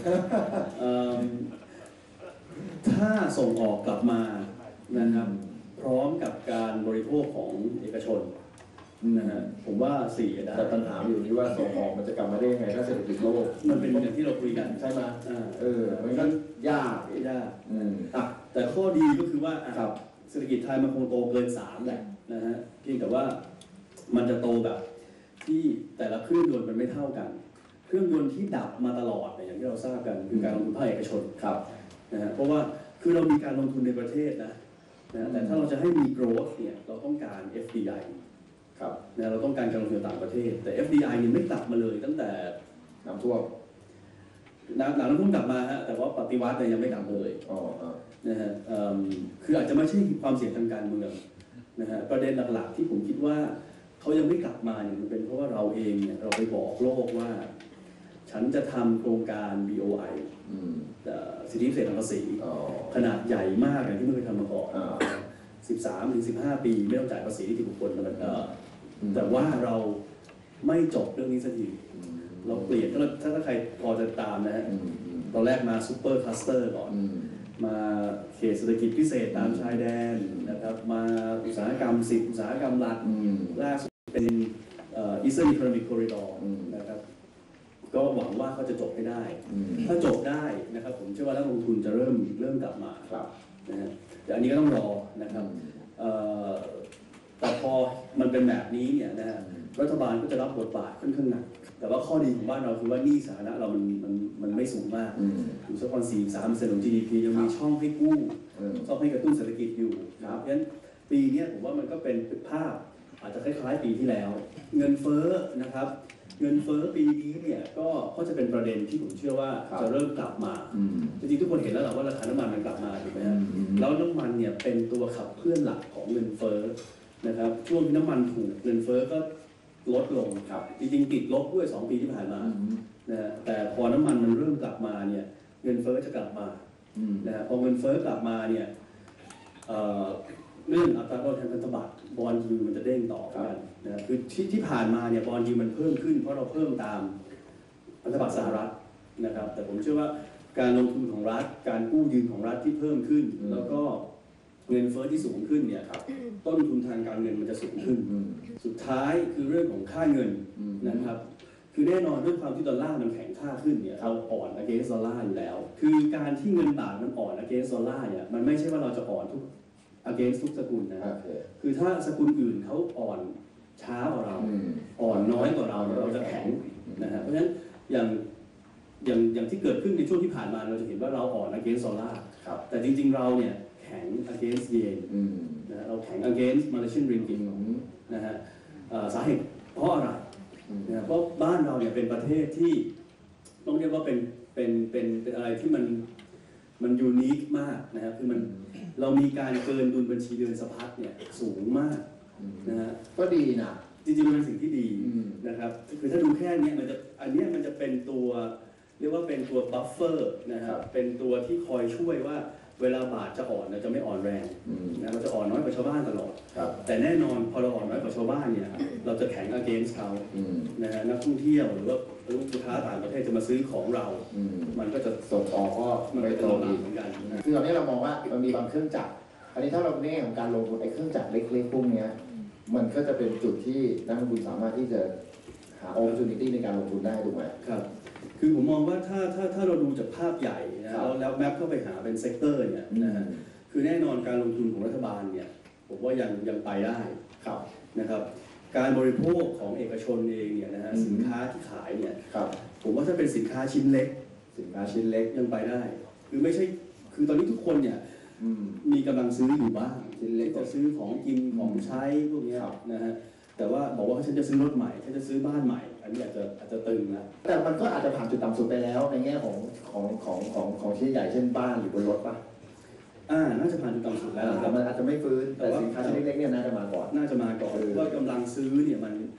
ถ้าส่งออกกลับมานะครับพร้อมกับการบริโภคของเอกชนนะฮะผมว่าสี่ได้แต่ปัญหาอยู่ที่ว่าส่งออกมันจะกลับมาได้ยังไงถ้าเศรษฐกิจโลกมันเป็นอย่างที่เราคุยกันใช่ไหมเออมันก็ยากยากอ่ะแต่ข้อดีก็คือว่าเศรษฐกิจไทยมันคงโตเกินสามแหละนะฮะเพียงแต่ว่ามันจะโตแบบที่แต่ละเครื่องยนต์มันไม่เท่ากันเครื่องยนต์ที่ดับมาตลอดอย่างที่เราทราบกันคือการลงทุนภาคเอกชนครับนะฮะเพราะว่าคือเรามีการลงทุนในประเทศนะนะแต่ถ้าเราจะให้มี growth เนี่ยเราต้องการ เอฟ ดี ไอครับนะเราต้องการการลงทุนต่างประเทศแต่ เอฟ ดี ไอ เนี่ยไม่กลับมาเลยตั้งแต่น้ำท่วมหลังน้ำท่วมกลับมาฮะแต่ว่าปฏิวัติเนี่ยยังไม่กลับเลยอ๋อนะฮะคืออาจจะไม่ใช่ความเสี่ยงทางการเมืองนะฮะประเด็นหลักๆที่ผมคิดว่าเขายังไม่กลับมาเนี่ยมันเป็นเพราะว่าเราเองเนี่ยเราไปบอกโลกว่าฉันจะทำโครงการ บี โอ ไอ สิทธิพิเศษทางภาษีขนาดใหญ่มากอย่างที่ไม่เคยทำมาก่อนสิบสามถึงสิบห้าปีไม่ต้องจ่ายภาษีนิติบุคคลแต่ว่าเราไม่จบเรื่องนี้สักทีเราเปลี่ยนถ้าถ้าใครพอจะตามนะฮะตอนแรกมาซูเปอร์คลัสเตอร์ก่อนมาเขตเศรษฐกิจพิเศษตามชายแดนนะครับมาอุตสาหกรรมสิบอุตสาหกรรมหลักล่าสุดเป็นอีสเทิร์นอีโคโนมิคคอริดอร์นะครับก็หวังว่าเขาจะจบให้ได้ถ้าจบได้นะครับผมเชื่อว่านักลงทุนจะเริ่มเริ่มกลับมานะฮะแต่อันนี้ก็ต้องรอนะครับแต่พอมันเป็นแบบนี้เนี่ยนะฮะรัฐบาลก็จะรับบทบาทค่อนข้างหนักแต่ว่าข้อดีของบ้านเราคือว่าหนี้สาธารณะเรามันมันมันไม่สูงมากอยู่สักประมาณสี่สามเปอร์เซ็นต์ของ จี ดี พี ยังมีช่องให้กู้ช่องให้กระตุ้นเศรษฐกิจอยู่เพราะฉะนั้นปีนี้ผมว่ามันก็เป็นภาพอาจจะคล้ายๆปีที่แล้วเงินเฟ้อนะครับเงินเฟ้อปีนี้เนี่ยก็ก็จะเป็นประเด็นที่ผมเชื่อว่าจะเริ่มกลับมาจริงๆทุกคนเห็นแล้วแหละว่าราคาน้ำมันมันกลับมาถูกไหมครับแล้วน้ำมันเนี่ยเป็นตัวขับเคลื่อนหลักของเงินเฟ้อนะครับช่วงที่น้ำมันถูกเงินเฟ้อก็ลดลงครับจริงๆติดลบด้วยสองปีที่ผ่านมานะแต่พอน้ำมันมันเริ่มกลับมาเนี่ยเงินเฟ้อจะกลับมานะฮะพอเงินเฟ้อกลับมาเนี่ยเรื่องอัตราดอกเบี้ยพันธบัตรบอนด์ยิลด์มันจะเด้งต่อกันนะคือที่ที่ผ่านมาเนี่ยบอนด์ยิลด์มันเพิ่มขึ้นเพราะเราเพิ่มตามพันธบัตรสหรัฐนะครับแต่ผมเชื่อว่าการลงทุนของรัฐการกู้ยืมของรัฐที่เพิ่มขึ้นแล้วก็เงินเฟ้อที่สูงขึ้นเนี่ยครับต้นทุนทางการเงินมันจะสูงขึ้นสุดท้ายคือเรื่องของค่าเงินนะครับคือแน่นอนด้วยความที่ดอลลาร์มันแข็งค่าขึ้นเนี่ยเราอ่อน against ดอลลาร์อยู่แล้วคือการที่เงินบาทมันอ่อน against ดอลลาร์เนี่ยมันไม่ใช่ว่าเราจะอ่อนทุก against ทุกสกุลนะครับคือถ้าสกุลอื่นเขาอ่อนช้ากว่าเราอ่อนน้อยกว่าเราเราจะแข็งนะฮะเพราะฉะนั้นอย่างอย่างอย่างที่เกิดขึ้นในช่วงที่ผ่านมาเราจะเห็นว่าเราอ่อน against ดอลลาร์แต่จริงๆเราเนี่ยแข็ง against yen นะเราแข็ง against Malaysian ringgit นะฮะสาเหตุเพราะอะไรนะเพราะบ้านเราเนี่ยเป็นประเทศที่ต้องเรียกว่าเป็นเป็นเป็นเป็นอะไรที่มันมันยูนิคมากนะครับคือมันเรามีการเกินดุลบัญชีเดือนสะพัดเนี่ยสูงมากนะฮะก็ดีนะจริงๆมันเป็นสิ่งที่ดีนะครับคือถ้าดูแค่นี้มันจะอันนี้มันจะเป็นตัวเรียกว่าเป็นตัวบัฟเฟอร์นะครับเป็นตัวที่คอยช่วยว่าเวลาบาทจะอ่อนเราจะไม่อ่อนแรงนะเราจะอ่อนน้อยกว่าชาวบ้านตลอดแต่แน่นอนพอเราอ่อนน้อยกว่าชาวบ้านเนี่ยเราจะแข็ง against เขานะฮะนักท่องเที่ยวหรือว่าลูกค้าต่างประเทศจะมาซื้อของเรามันก็จะส่งออกก็ไม่โตอีกเหมือนกันคือตอนนี้เรามองว่ามันมีบางเครื่องจักรอันนี้ถ้าเราในแง่ของการลงทุนไอ้เครื่องจักรเล็กๆพวกนี้มันก็จะเป็นจุดที่นักลงทุนสามารถที่จะหา opportunity ในการลงทุนได้ถูกไหมครับคือผมมองว่าถ้าถ้าถ้าเราดูจากภาพใหญ่นะแล้วแล้วแมปเข้าไปหาเป็นเซกเตอร์เนี่ยนะฮะคือแน่นอนการลงทุนของรัฐบาลเนี่ยผมว่ายังยังไปได้ครับนะครับการบริโภคของเอกชนเองเนี่ยนะฮะสินค้าที่ขายเนี่ยผมว่าถ้าเป็นสินค้าชิ้นเล็กสินค้าชิ้นเล็กยังไปได้คือไม่ใช่คือตอนนี้ทุกคนเนี่ยมีกำลังซื้ออยู่บ้างชิ้นเล็กจะซื้อของกินของใช้พวกนี้นะฮะแต่ว่าบอกว่าฉันจะซื้อรถใหม่ฉันจะซื้อบ้านใหม่อันนี้อาจจะอาจจะตึงนะแต่มันก็อาจจะผ่านจุดต่ำสุดไปแล้วในแง่ของของของของของชิ้นใหญ่เช่นบ้านหรือบนรถป่ะอ่าน่าจะผ่านจุดต่ำสุดแล้วแต่มันอาจจะไม่ฟื้นแต่สินค้าชิ้นเล็กๆเนี่ยน่าจะมาก่อนน่าจะมาก่อนเพราะกำลังซื้อเนี่ยมัน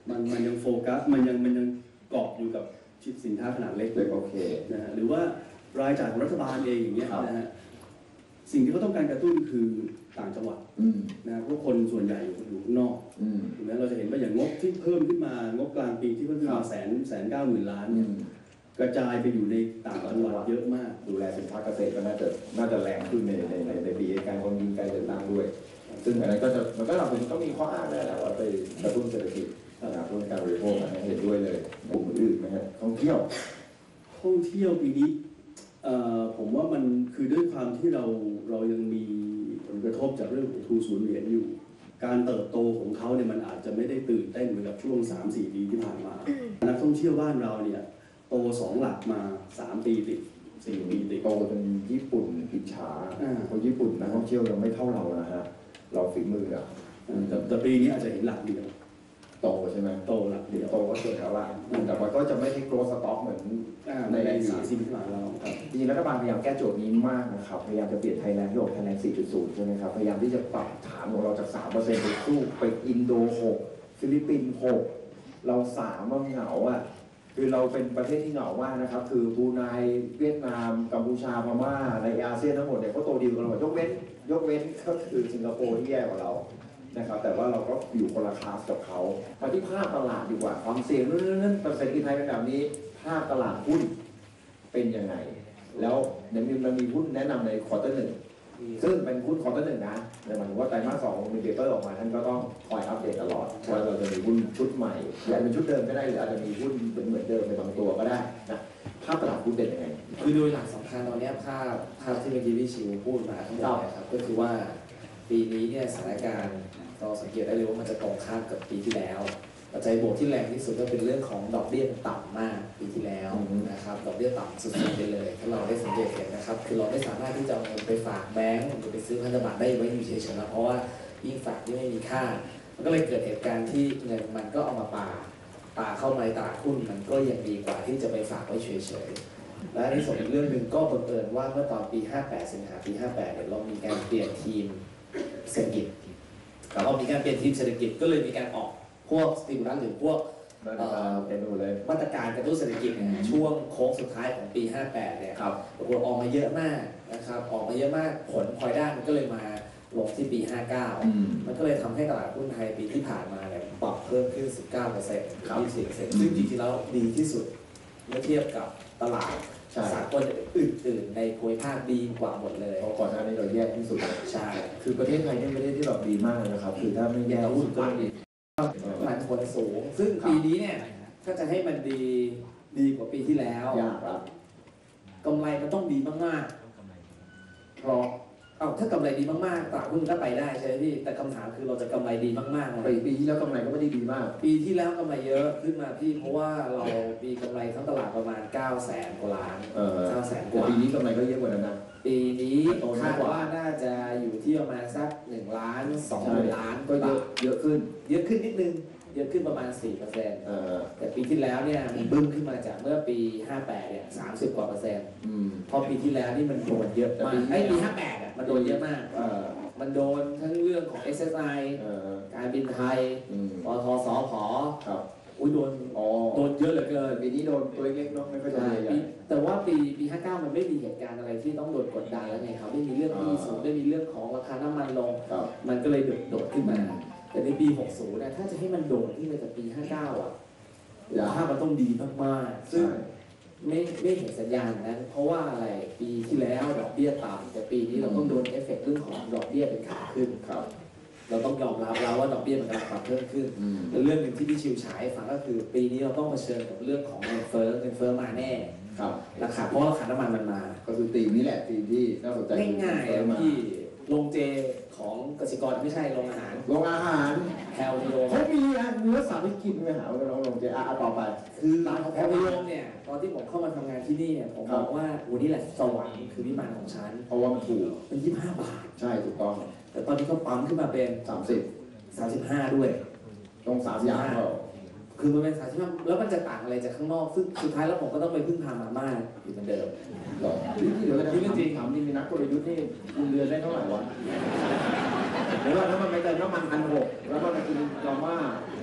มันมันยังโฟกัสมันยังมันยังเกาะอยู่กับสินค้าขนาดเล็กเลยโอเคนะฮะหรือว่ารายจ่ายของรัฐบาลเองอย่างเงี้ยนะฮะสิ่งที่เขาต้องการกระตุ้นคือต่างจังหวัดนะเพราะคนส่วนใหญ่อยู่อยู่ข้างนอกถูกไหมเราจะเห็นว่าอย่างงบที่เพิ่มขึ้นมางบกลางปีที่เพิ่มขึ้นมาแสนแสนเก้าหมื่นล้านเนี่ยกระจายไปอยู่ในต่างจังหวัดเยอะมากดูแลสินค้าเกษตรก็น่าจะน่าจะแรงขึ้นในในในในปีการคนยิงการเดินทางด้วยซึ่งอันนั้นก็จะมันก็เราเป็นต้องมีข้ออ้างได้แหละว่าไปกระตุ้นเศรษฐกิจนะครับเพื่อการบริโภคนะเห็นด้วยเลยกลุ่มอื่นนะฮะท่องเที่ยวท่องเที่ยวปีนี้ผมว่ามันคือด้วยความที่เราเรายังมีผลกระทบจากเรื่องของทูศูนย์เหรียญอยู่การเติบโตของเขาเนี่ยมันอาจจะไม่ได้ตื่นเต้นเหมือนกับช่วง สามสี่ ปีที่ผ่านมานักท่องเที่ยวบ้านเราเนี่ยโตสองหลักมาสามปีติดสี่ปีติดโตจนญี่ปุ่นอิจฉาเพราะญี่ปุ่นนักท่องเที่ยวยังไม่เท่าเรานะฮะเราฝีมืออ่ะแต่ปีนี้อาจจะเห็นหลักเดียวโตใช่ไหมโตหลักเดียวโตก็เกิดแล้วว่าแต่ว่าก็จะไม่ได้โกรธสต็อกเหมือนในสามสี่ปีที่ผ่านมาจริงๆรัฐบาลพยายามแก้โจทย์นี้มากนะครับพยายามจะเปลี่ยนไทยแลนด์ที่ออกไทยแลนด์ สี่จุดศูนย์ ใช่ไหมครับพยายามที่จะปรับฐานของเราจาก สามเปอร์เซ็นต์ ไปสู้ไปอินโด หก ฟิลิปปินส์ หก เราสามมันเหงาอ่ะคือเราเป็นประเทศที่เหงามากนะครับคือบรูไนเวียดนามกัมพูชาพม่าในอาเซียนทั้งหมดเนี่ยเขาโตดีกว่าเรายกเว้นยกเว้นก็คือสิงคโปร์ที่แย่กว่าเรานะครับแต่ว่าเราก็อยู่คนละคลาสกับเขามาที่ภาพตลาดดีกว่าความเสี่ยงนั่นๆเปอร์เซ็นต์ที่ไทยเป็นแบบนี้ภาพตลาดหุ้นเป็นยังไงแล้วเดี๋ยวมันมีหุ้นแนะนำในควอเตอร์หนึ่งซึ่งเป็นหุ้นควอเตอร์หนึ่งนะแต่หมายถึงว่าไตรมาสสองมีเปเปอร์ออกมาท่านก็ต้องคอยอัปเดตตลอดว่าเราจะมีหุ้นชุดใหม่อาจจะเป็นชุดเดิมก็ได้หรืออาจจะมีหุ้นเป็นเหมือนเดิมในบางตัวก็ได้นะภาพตลาดหุ้นเป็นยังไงคือโดยหลักสำคัญตอนนี้ภาพภาพที่เมื่อกี้พี่ชิวพูดมาทั้งหมดนะครับก็คือว่าปีนี้เนี่ยสถานการณ์เราสังเกตได้เลยว่ามันจะตรงข้ามกับปีที่แล้วปัจจัยบวกที่แรงที่สุดก็เป็นเรื่องของดอกเบี้ยต่ำมากปีที่แล้วนะครับดอกเบี้ยต่ำสุดๆไปเลยถ้าเราได้สังเกตเห็นนะครับคือเราไม่สามารถที่จะเอาเงินไปฝากแบงก์หรือไปซื้อพันธบัตรได้ไว้อยู่เฉยๆแล้วเพราะว่ายิ่งฝากยิ่งไม่มีค่ามันก็เลยเกิดเหตุการณ์ที่เงินมันก็เอามาป่าป่าเข้ามาในตลาดหุ้นมันก็ยังดีกว่าที่จะไปฝากไว้เฉยๆและในส่วนอีกเรื่องหนึ่งก็บังเอิญว่าเมื่อตอนปีห้าแปดสิงหาปีห้าแปดเนี่ยเรามีการเปลี่ยนทีมเศรษฐกิจเรามีการเปลี่ยนทีมเศรษฐกิจก็เลยมีการออกพวกสติมูลัสหรือพวกมาตรการกระตุ้นเศรษฐกิจช่วงโค้งสุดท้ายของปีห้าแปดเนี่ยครับปรากฏออกมาเยอะมากนะครับออกมาเยอะมากผลพลอยได้มันก็เลยมาลงที่ปีห้าเก้ามันก็เลยทำให้ตลาดหุ้นไทยปีที่ผ่านมาเนี่ยปรับเพิ่มขึ้น สิบเก้าเปอร์เซ็นต์ ยี่สิบเปอร์เซ็นต์ ซึ่งจริงๆแล้วดีที่สุดเมื่อเทียบกับตลาดสากลอื่นๆในภูมิภาคดีกว่าหมดเลยเพราะก่อนหน้านี้เราแย่ที่สุดใช่คือประเทศไทยเป็นประเทศที่แบบดีมากเลยนะครับคือถ้าไม่แย่หุ้นก็ดีมันผลสูงซึ่งปีนี้เนี่ยถ้าจะให้มันดีดีกว่าปีที่แล้วยากครับกำไรมันต้องดีมากๆเพราะเอาถ้ากำไรดีมากๆตลาดหุ้นก็ไปได้ใช่ไหมพี่แต่คำถามคือเราจะกำไรดีมากๆปีปีที่แล้วกำไรก็ไม่ได้ดีมากปีที่แล้วกำไรเยอะขึ้นมาพี่เพราะว่าเรามีกำไรทั้งตลาดประมาณเก้าแสนกว่าล้านเก้าแสนกว่าปีนี้กำไรก็เยอะกว่านั้นนะปีนี้คาดว่าน่าจะอยู่ที่ประมาณสักหนึ่งล้านสองล้านก็เยอะเยอะขึ้นเยอะขึ้นนิดนึงเยอะขึ้นประมาณ สี่เปอร์เซ็นต์ แต่ปีที่แล้วเนี่ยมันบึ้มขึ้นมาจากเมื่อปีห้าแปดเนี่ยสามสิบกว่าเปอร์เซ็นต์พอปีที่แล้วนี่มันโดนเยอะมากไอ้ปีห้าแปดอ่ะมันโดนเยอะมากมันโดนทั้งเรื่องของ เอส เอส ไอ การบินไทยปตท.สผ.อุ้ยโดนโดนเยอะเหลือเกินปีนี้โดนตัวเล็กๆเนาะไม่ค่อยโดนใหญ่แต่ว่าปีปีห้าเก้ามันไม่มีเหตุการณ์อะไรที่ต้องโดนกดดันแล้วไงครับไม่มีเรื่องที่สูงไม่มีเรื่องของราคาน้ำมันลงมันก็เลยโดดขึ้นมาแต่ในปีหกสิบเนี่ยถ้าจะให้มันโดดที่มาจากปีห้าเก้าอ่ะถ้ามันต้องดีมากๆซึ่งไม่ไม่เห็นสัญญาณนั้นเพราะว่าอะไรปีที่แล้วดอกเบี้ยต่ำแต่ปีนี้เราต้องโดนเอฟเฟกต์เรื่องของดอกเบี้ยเป็นขาขึ้นครับเราต้องยอมรับแล้วว่าดอกเบี้ยมันกำลังปรับเพิ่มขึ้นและเรื่องหนึ่งที่พี่ชิวฉายฟังก็คือปีนี้เราต้องเผชิญกับเรื่องของเงินเฟ้อเงินเฟ้อมาแน่ครับราคาเพราะราคาน้ำมันมันมาก็คือตีมนี้แหละตีมที่น่าสนใจง่ายๆพี่โรงเจของกสิกรไม่ใช่โรงอาหารโรงอาหารแพลวโยเขามีเนื้อสัตว์ให้กินไหมหาว่าเราโรงเจอ่ะต่อไปคือร้านของแพลวโยเนี่ยตอนที่ผมเข้ามาทำงานที่นี่เนี่ยผมบอกว่าวันนี้แหละสวรรค์คือวิมานของฉันเพราะว่ามันถูกเป็นยี่สิบห้าบาทใช่ถูกต้องแต่ตอนนี้ก็ปั๊มขึ้นมาเป็นสามสิบสามสิบห้าด้วยตรงสามสิบห้าคือมันเป็นสามสิบห้าแล้วมันจะต่างอะไรจากข้างนอกซึ่งสุดท้ายแล้วผมก็ต้องไปพึ่งพามาม่าอยู่เหมือนเดิมเดี๋ยวที่เรื่องจริงถามนี่มีนักกลยุทธ์นี่คุณเดือนได้เท่าไหร่วะหรือว่าถ้ามันไปเติมน้ำมันพันหกแล้วก็มากินมาม่า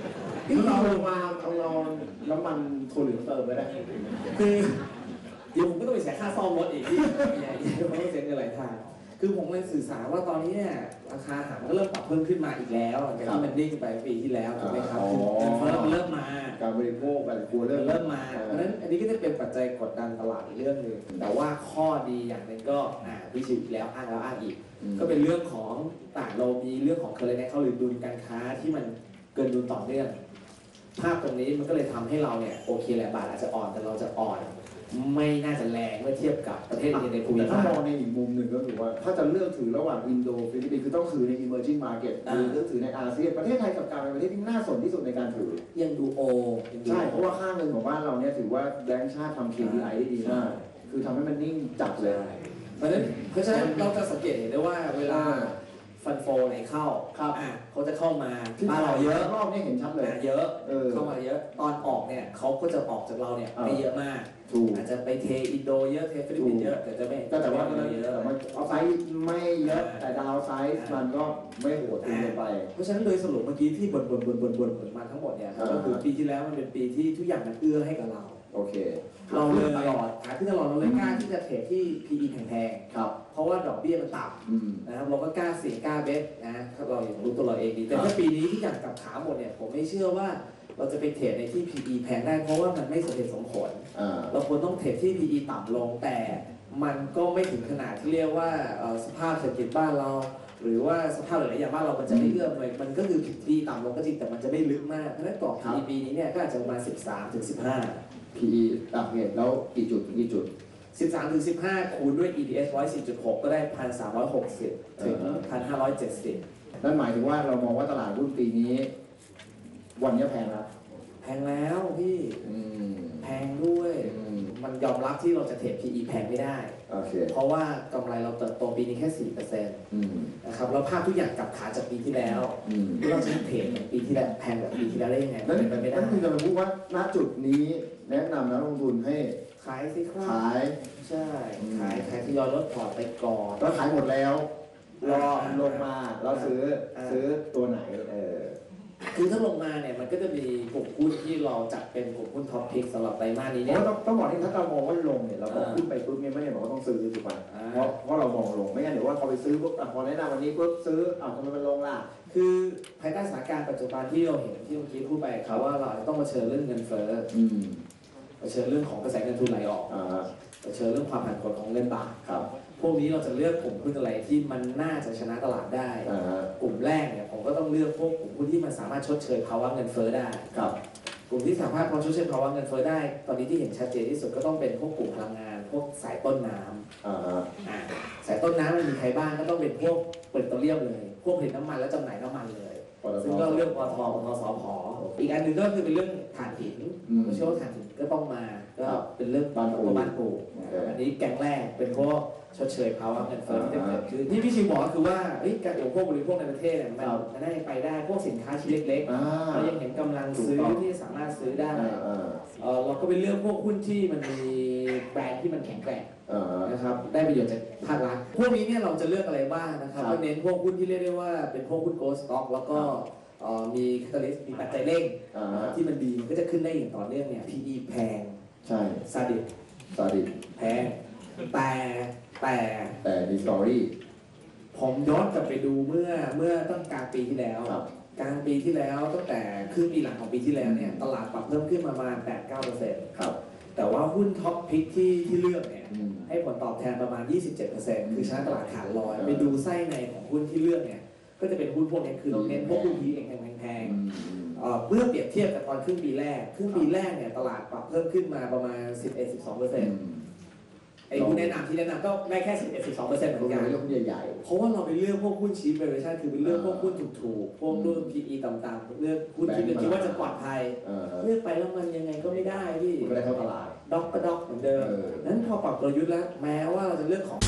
พี่เรามาเอาเราน้ำมันถั่วเหลืองเติมไว้ได้คือเดี๋ยวผมก็ต้องไปเสียค่าซ่อมรถอีกที่ใหญ่ๆผมต้องเสียเงินหลายทางคือผมเลยสื่อสารว่าตอนนี้เนี่ยราคาอาหารมันก็เริ่มปรับเพิ่มขึ้นมาอีกแล้วจากที่มันนิ่งไปปีที่แล้วถูกไหมครับเงินเฟ้อมันเริ่มมาการบริโภคการกลัวเริ่มเริ่มมาเพราะฉะนั้นอันนี้ก็จะเป็นปัจจัยกดดันตลาดอีกเรื่องหนึ่งแต่ว่าข้อดีอย่างหนึ่งก็อ่าวิชิตแล้วอ้างแล้วอ้างอีกก็เป็นเรื่องของต่างเรามีเรื่องของเคอร์เรนต์เข้าหรือดุลการค้าที่มันเกินดุลต่อเนื่องภาพตรงนี้มันก็เลยทำให้เราเนี่ยโอเคแหละบาทอาจจะอ่อนแต่เราจะอ่อนไม่น่าจะแรงเมื่อเทียบกับประเทศอื่นในภูมิภาคแต่ถ้ามองในอีกมุมหนึ่งก็คือว่าถ้าจะเลือกถือระหว่างอินโดฟิลิปปินส์คือต้องถือใน emerging market หรือเลือกถือในอาเซียนประเทศไทยกับการเป็นประเทศที่น่าสนที่สุดในการถือยังดูโอใช่เพราะว่าค่าเงินของบ้านเราเนี่ยถือว่าแบงก์ชาติทำ เค พี ไอ ได้ดีมากคือทำให้มันนิ่งจับเลยเพราะฉะนั้นเพราะฉะนั้นเราจะสังเกตเห็นได้ว่าเวลาฟันโฟไหนเข้าครับเขาจะเข้ามาบ้านเราเยอะรอบนี้เห็นชัดเลยเยอะเข้ามาเยอะตอนออกเนี่ยเขาก็จะออกจากเราเนี่ยไม่เยอะมากอาจจะไปเทอินโดเยอะเทฟิลิปปินส์เยอะแต่จะไม่ก็แต่ว่ามันเยอะมันเอาไซส์ไม่เยอะแต่ดาวไซส์มันก็ไม่โหดเกินไปเพราะฉะนั้นโดยสรุปเมื่อกี้ที่บนบนบนบนบนมาทั้งหมดเนี่ยก็คือปีที่แล้วมันเป็นปีที่ทุกอย่างมันเอื้อให้กับเราโอเคเราเลยตลอดขายขึ้นตลอดเราเลยกล้าที่จะเทรดที่ พี อี แพงๆครับเพราะว่าดอกเบี้ยมันต่ำนะครับเราก็กล้าเสี่ยงกล้าเบสนะครับเราอย่างรู้ตัวเราเองดีแต่ถ้าปีนี้ทุกอย่างกลับขาหมดเนี่ยผมไม่เชื่อว่าเราจะไปเทรดในที่ พี อี แพงได้เพราะว่ามันไม่สมเหตุสมผลเราควรต้องเทรดที่ พี อี ต่ำลงแต่มันก็ไม่ถึงขนาดที่เรียกว่าสภาพเศรษฐกิจบ้านเราหรือว่าสภาพหลายๆอย่างบ้านเรามันจะไม่เอื้อมเลยมันก็คือ พี อี ต่ำลงก็จริงแต่มันจะไม่ลึกมากเพราะฉะนั้นกรอบ พี อี ปีนี้เนี่ยก็อาจจะประมาณสิบสามถึงสิบห้า พี อี ต่ำเนี่ยแล้วกี่จุดกี่จุดสิบสามถึงสิบห้าคูณด้วย อี ดี เอส หนึ่งร้อยสี่จุดหกก็ได้ หนึ่งพันสามร้อยหกสิบ ถึง หนึ่งพันห้าร้อยเจ็ดสิบ นั่นหมายถึงว่าเรามองว่าตลาดหุ้นปีนี้วันนี้แพงแล้วแพงแล้วพี่แพงด้วยมันยอมรับที่เราจะเทรด พี อี แพงไม่ได้เพราะว่ากำไรเราเติบโตปีนี้แค่ สี่เปอร์เซ็นต์ นะครับแล้วภาพทุกอย่างกลับขาจากปีที่แล้วเราจะเทรดแบบปีที่แล้วแพงแบบปีที่แล้วได้ยังไงนั่นเป็นไปไม่ได้นั่นคือจะมาพูดว่าณจุดนี้แนะนำนักลงทุนให้ขายสิครับขายใช่ขายขายทยอยลดพอร์ตไปก่อนแล้วขายหมดแล้วรอลงมาแล้วซื้อซื้อตัวไหนเออคือถ้าลงมาเนี่ยมันก็จะมีกลุ่มหุ้นที่เราจัดเป็นกลุ่มหุ้นท็อปพิกสำหรับไตรมาสนี้เนี่ยต้องต้องบอกที่ถ้าเรามองว่าลงเนี่ยเราบอกขึ้นไปปุ๊บเนี่ยไม่ได้บอกว่าต้องซื้อถูกไหมเพราะเพราะเรามองลงไม่งั้นเดี๋ยวว่าพอไปซื้อปุ๊บพอแนะนำวันนี้ปุ๊บซื้ออ้าวทำไมมันลงล่ะคือภายใต้สถานการณ์ปัจจุบันที่เราเห็นที่เมื่อกี้พูดไปครับว่าเราต้องมาเชิญเรื่องเงินเฟ้อเผชิญเรื่องของกระแสเงินทุนไหลออกเผชิญเรื่องความผันผวนของเงินบาทพวกนี้เราจะเลือกกลุ่มหุ้นอะไรที่มันน่าจะชนะตลาดได้กลุ่มแรกเนี่ยผมก็ต้องเลือกพวกกลุ่มหุ้นที่มันสามารถชดเชยภาวะเงินเฟ้อได้กลุ่มที่สามารถพอชดเชยภาวะเงินเฟ้อได้ตอนนี้ที่เห็นชัดเจนที่สุดก็ต้องเป็นพวกกลุ่มพลังงานพวกสายต้นน้ำสายต้นน้ำมันมีใครบ้างก็ต้องเป็นพวกเปิดตัวเรียมเลยพวกผลิตน้ำมันและจำหน่ายน้ำมันเลยซึ่งก็เรื่องปตท ปตท สผ.อีกอันหนึ่งก็คือเป็นเรื่องถ่านหินไม่ใช่ว่าถ่านหินก็ต้องมาก็เป็นเรื่องบ้านปูบ้านปูอันนี้แกงแรกเป็นพวกชดเชยภาวะเงินเฟ้อที่จะเกิดขึ้นที่พี่ชิวบอกก็คือว่าการอุปโภคบริโภคในประเทศเนี่ยมันมันได้ไปได้พวกสินค้าชิ้นเล็กๆเรายังเห็นกำลังซื้อที่สามารถซื้อได้เราก็เป็นเรื่องพวกหุ้นที่มันมีแบรนด์ที่มันแข็งแกร่งนะครับได้ประโยชน์จากภาครัฐพวกนี้เนี่ยเราจะเลือกอะไรบ้างนะครับก็เน้นพวกหุ้นที่เรียกได้ว่าเป็นพวกหุ้นโกลด์สต็อกแล้วก็มีแคตาลิสต์มีปัจจัยเร่งที่มันดีมันก็จะขึ้นได้อย่างต่อเนื่องเนี่ย พี อี แพงใช่ซาดิสซาดิสแพงแต่แต่แต่ดีสตอรี่ผมย้อนกลับไปดูเมื่อเมื่อตั้งกลางปีที่แล้วกลางปีที่แล้วตั้งแต่ครึ่งปีหลังของปีที่แล้วเนี่ยตลาดปรับเพิ่มขึ้นมาประมาณ แปดถึงเก้าเปอร์เซ็นต์ ครับแต่ว่าหุ้นท็อปพิกที่ที่เลือกเนี่ยให้ผลตอบแทนประมาณ ยี่สิบเจ็ดเปอร์เซ็นต์ คือชนะตลาดขาลอยไปดูไส้ในของหุ้นที่เลือกเนี่ยก็จะเป็นหุ้นพวกนี้คือเราเน้นพวกหุ้น พี อี เองแพงๆเมื่อเปรียบเทียบกับตอนครึ่งปีแรกครึ่งปีแรกเนี่ยตลาดปรับเพิ่มขึ้นมาประมาณ สิบเอ็ดถึงสิบสองเปอร์เซ็นต์ไอ้หุ้นแนะนำที่แนะนำก็ได้แค่ สิบเอ็ดถึงสิบสองเปอร์เซ็นต์ เหมือนกันเรื่องใหญ่ๆเพราะว่าเราไปเลือกพวกหุ้นชีพ valuation คือไปเลือกพวกหุ้นถูกๆพวกรุ่น พี อี ต่ำๆเลือกหุ้นที่เราคิดว่าจะปลอดภัยเลือกไปแล้วมันยังไงก็ไม่ได้พี่ก็ได้เท่าตลาดด็อกประด็อกเหมือนเดิมนั้นพอปรับกลยุทธ์แล้วแม้ว่าเราจะเลือกของ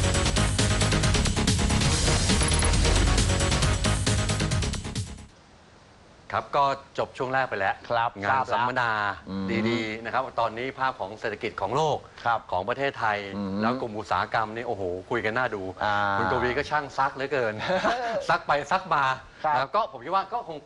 ครับก็จบช่วงแรกไปแล้วงานสัมมนาดีๆนะครับตอนนี้ภาพของเศรษฐกิจของโลกของประเทศไทยแล้วกลุ่มอุตสาหกรรมนี่โอ้โหคุยกันน่าดูคุณกวีก็ช่างซักเหลือเกิน ซักไปซักมาแล้วก็ผมคิดว่าก็คงปรับพ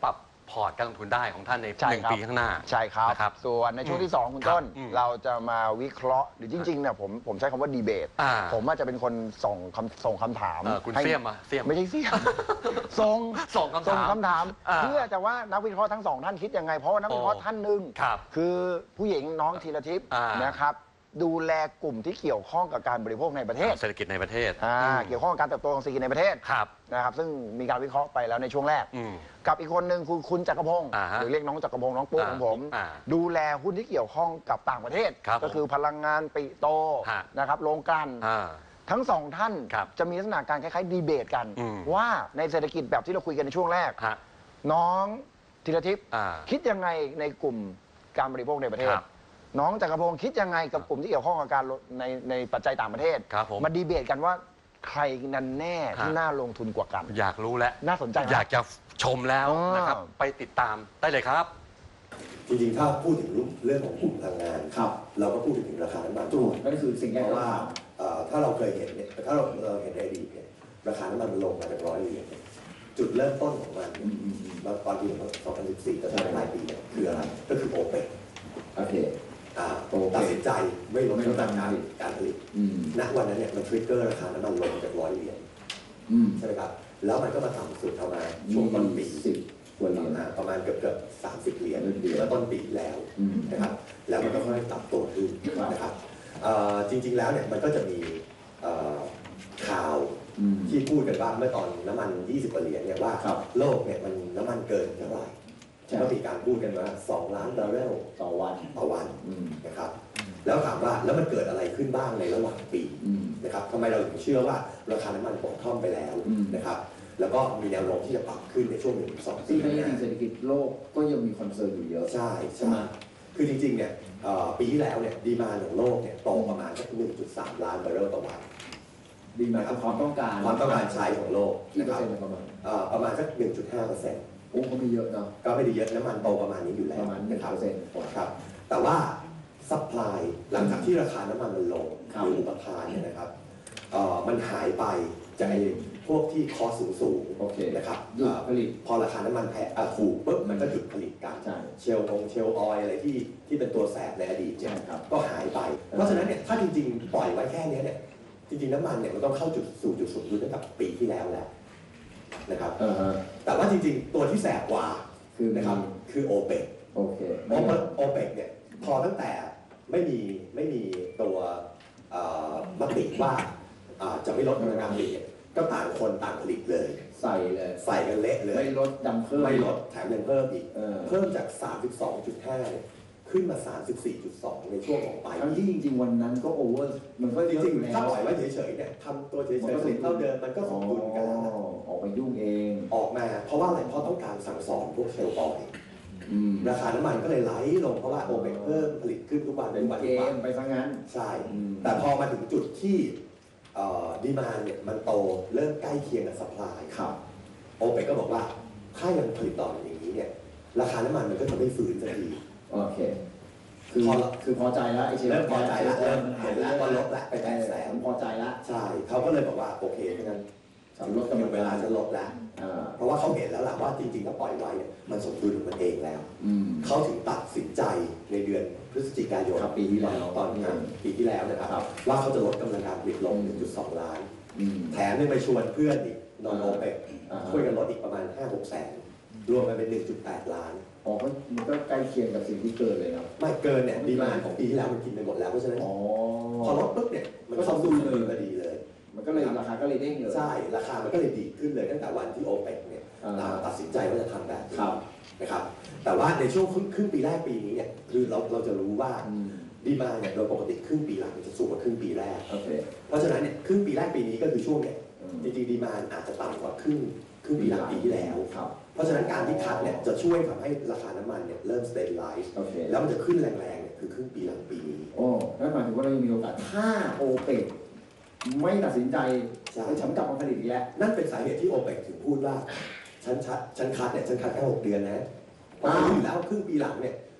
พอร์ตการลงทุนได้ของท่านในใช่หนึ่งครับปีข้างหน้าใช่ครับนะครับส่วนในช่วงที่ สอง คุณครับต้นอืมเราจะมาวิเคราะห์หรือจริงๆเนี่ยผมผมใช้คำว่าดีเบตอ่าผมอาจจะเป็นคนส่งคำส่งคำถามเออคุณให้เสี่ยมอะเสี่ยมไม่ใช่เสี่ยม ส่งส่งคำถามส่งคำถามอ่าเพื่อจะว่านักวิเคราะห์ทั้งสองท่านคิดยังไง เพราะว่านักวิเคราะห์โอ้ท่านหนึ่งครับคือผู้หญิงน้องธีรทิพย์อ่านนะครับดูแลกลุ่มที่เกี่ยวข้องกับการบริโภคในประเทศเศรษฐกิจในประเทศอ่าอืมเกี่ยวข้องกับการเติบโตของเศรษฐกิจในประเทศครับนะครับซึ่งมีการวิเคราะห์ไปแล้วในช่วงแรกอืมกับอีกคนหนึ่งคือคุณจักรพงศ์อ่าฮะหรือเรียกน้องจักรพงศ์น้องปุ๊กอ่าของผมอ่าดูแลหุ้นที่เกี่ยวข้องกับต่างประเทศครับก็คือพลังงานปิโตฮะนะครับโรงกลั่นอ่าทั้งสองท่านครับจะมีลักษณะการคล้ายๆดีเบตกันอืมว่าในเศรษฐกิจแบบที่เราคุยกันในช่วงแรกฮะน้องธีรทิพย์อ่าคิดยังไงในกลุ่มการบริโภคในประเทศครับน้องจักรพงศ์คิดยังไงกับกลุ่มที่เกี่ยวข้องกับการลดในในปัจจัยต่างประเทศครับผมมาดีเบตกันว่าใครนั้นแน่ที่ฮะน่าลงทุนกว่ากันอยากรู้แล้วน่าสนใจไหมอยากจะชมแล้วอ๋อนะครับ ไปติดตามได้เลยครับจริงๆ ถ้าพูดถึงเรื่องของกลุ่มพลังงานครับเราก็พูดถึงราคาน้ำมันถูกนั่นคือสิ่งแรเพกราะว่าว่าเอ่อถ้าเราเคยเห็นเนี่ยถ้าเราเราเห็นในอดีตเนี่ยราคาน้ำมันมันลงมาเป็นร้อยเหรียญเนี่ยจุดเริ่มต้นของมันเนี่ยมาตอนปีสองพันสิบสี่ตอนปลายปีเนี่ยคืออะไรก็คือโอเปกโอเคตัดสินใจไม่ลดไม่ลดกำลังการผลิตการผลิตอืมณวันนั้นเนี่ยมันทริกเกอร์ราคาน้ำมันลงจากร้อยเหรียญอืมใช่ไหมครับแล้วมันก็มาต่ำสุดประมาณช่วงต้นปีสิบกว่าเหรียญอ่าประมาณเกือบเกือบสามสิบเหรียญเหรียญเมื่อต้นปีแล้วอืมนะครับแล้วมันก็ค่อยๆปรับตัวขึ้นครับนะครับเอ่อจริงๆแล้วเนี่ยมันก็จะมีเอ่อข่าวอืมที่พูดกันว่าเมื่อตอนน้ำมันยี่สิบกว่าเหรียญเนี่ยว่าครับโลกเนี่ยมันน้ำมันเกินเท่าไหร่ใช่ก็มีการพูดกันว่าสองล้านบาร์เรลต่อวันต่อวันอืมนะครับแล้วถามว่าแล้วมันเกิดอะไรขึ้นบ้างในระหว่างปีอืมนะครับทำไมเราถึงเชื่อว่าราคาน้ำมันตกท่อมไปแล้วอืมนะครับแล้วก็มีแนวโน้มที่จะปรับขึ้นในช่วงหนึ่งสองปีซึ่งในข้างหจริน้างเศรษฐกิจโลกก็ยังมีคอนเซิร์นอยู่เยอะใช่ใช่ใช่ไหมคือจริงๆเนี่ยเอ่อปีที่แล้วเนี่ยดีมาของโลกเนี่ยโตประมาณสัก หนึ่งจุดสาม ล้านบาร์เรลต่อวันดีมากคือความต้องการความต้องการใช้ของโลกกี่นะเปอคร์รับเซ็นต์ประมาณเอ่อประมาณสัก หนึ่งจุดห้าเปอร์เซ็นต์โอ้ก็ไม่เยอะเนาะก็ไม่ได้เยอะน้ำมันโตประมาณนี้อยู่แล้ปวระมาณหนึ่นะงครับเปอร์เซ็นต์ครับแต่ว่าซัพพลายหลังจากที่ราคาน้ำมันมันลงครับหรืออุปทานเนี่ยนะครับเอ่อมันหายไปจากไอ้พวกที่คอสสูงโอเคๆนะครับหยุดเอ่อผลิตพอราคาน้ำมันแพงอ่ะถูกปุ๊บมันก็หยุดผลิตกันใช่เชลลงเชลออยอะไรที่ที่เป็นตัวแสบในอดีตเนี่ยใช่ครับก็หายไป เพราะฉะนั้นเนี่ยถ้าจริงๆ ปล่อยไว้แค่เนี้ยเนี่ยจริงๆน้ำมันเนี่ยมันต้องเข้าจุดสู่จุดสูงสุดตั้งแต่ปีที่แล้วแหละนะครับเออฮะแต่ว่าจริงๆ ตัวที่แสบกว่าคือนะครับคือโอเปกโอเคเพราะว่าโอเปกเนี่ยพอตั้งแต่ไม่มีไม่มีตัวเอ่อมติว่าอ่าจะไม่ลดกำลังการผลิตเนี่ยก็ต่างคนต่างผลิตเลยใส่เลยใส่กันเละเลยไม่ลดดังเพิ่มไม่ลดแถมยังเพิ่มอีกเออเพิ่มจาก สามสิบสองจุดห้า เนี่ยขึ้นมา สามสิบสี่จุดสอง ในช่วงของปลายทั้งปีที่จริงๆวันนั้นก็โอเวอร์มันก็จเยอะริอง ยู่ๆแล้ถ้าว ปล่อยไว้เฉยๆเนี่ยทำตัวเฉยๆผลิตเท่าเดิมมันก็สมดุลกันแล้วนะอ๋อออกไปยุ่งเองออกมาเพราะว่าอะไรเพราะต้องการสั่งสอนพวกเชลล์ออยล์อืมราคาน้ำมันก็เลยไหลลงเพราะว่าโอเปกเพิ่มผลิตขึ้นทุกวันเป็นทุกวันเกทุกวันมไปซะงั้นใช่อืมแต่พอมาถึงจุดที่ดีมานเนี่ยมันโตเริ่มใกล้เคียงกับสป라이 ครับโอเปกก็บอกว่าถ้ายังผลิตต่ออย่างนี้เนี่ยราคาน้ำมันมันก็จะไม่ฟื้นสักทีโอเค คือพอคือพอใจแล้วไอเชลเริ่มพอใจแล้วเริ่เริ่มมมันหาเห็ยนไปแล้วเรื่อยว่าลดแล้วไปแตะแสนผมพอใจแล้วใช่เขาก็เลยบอกว่าโอเคเพราะงั้นฉันลดกำลังเวลาจะลดแล้วอ่าเพราะว่าเขาเห็นแล้วล่ะว่าจริงๆถ้าปล่อยไว้เนี่ยมันสมดุลของมันเองแล้วอืมเขาถึงตัดสินใจในเดือนพฤศจิกายนครับปีที่แล้วตอนนั้นปีที่แล้วนะครับครับว่าเขาจะลดกำลังการผลิตลง หนึ่งจุดสอง ล้านอืมแถมยังไปชวนเพื่อนอีกนอนโอเปกอ่าฮะช่วยกันลดอีกประมาณ ห้าหก แสน รวมกันเป็น หนึ่งจุดแปด ล้านอ๋อก็มันก็ใกล้เคียงกับสิ่งที่เกิดเลยครับไม่เกินเนี่ยดีมานของปีที่แล้วมันกินไปหมดแล้วเพราะฉะนั้นอ๋อพอลดปุ๊บเนี่ยมันก็ก็สมดุลเลยพอดีเลยมันก็เลยราคาก็เลยเด้งเลยใช่ราคามันก็เลยดีขึ้นเลยตั้งแต่วันที่โอเปกเนี่ยอ่าตัดสินใจว่าจะทำแบบนี้ครับนะครับแต่ว่าในช่วงครึ่งปีแรกปีนี้เนี่ยคือเราเราจะรู้ว่าอืมดีมานเนี่ยโดยปกติครึ่งปีหลังมันจะสูงกว่าครึ่งปีแรกโอเคเพราะฉะนั้นเนี่ยครึ่งปีแรกปีนี้ก็คือช่วงเนี่ยอืมจริงๆดีมานอาจจะต่ำกว่าครึ่งครึ่งปีหลังปีที่แล้วครับเพราะฉะนั้นการที่คัดเนี่ยจะช่วยทำให้ราคาน้ำมันเนี่ยเริ่ม stabilize โอเคแล้วมันจะขึ้นแรงๆเนี่ยคือครึ่งปีหลังปีนี้โอ้นั่นหมายถึงว่าเรายังมีโอกาสถ้าโอเปกไม่ตัดสินใจใช่ให้ฉันกลับมาผลิตอีกแล้วนั่นเป็นสาเหตุที่โอเปกถึงพูดว่าฉันชัดฉันคัดเนี่ยฉันคัดแค่หกเดือนนะเพราะรู้อยู่แล้วครึ่งปีหลังเนี่ย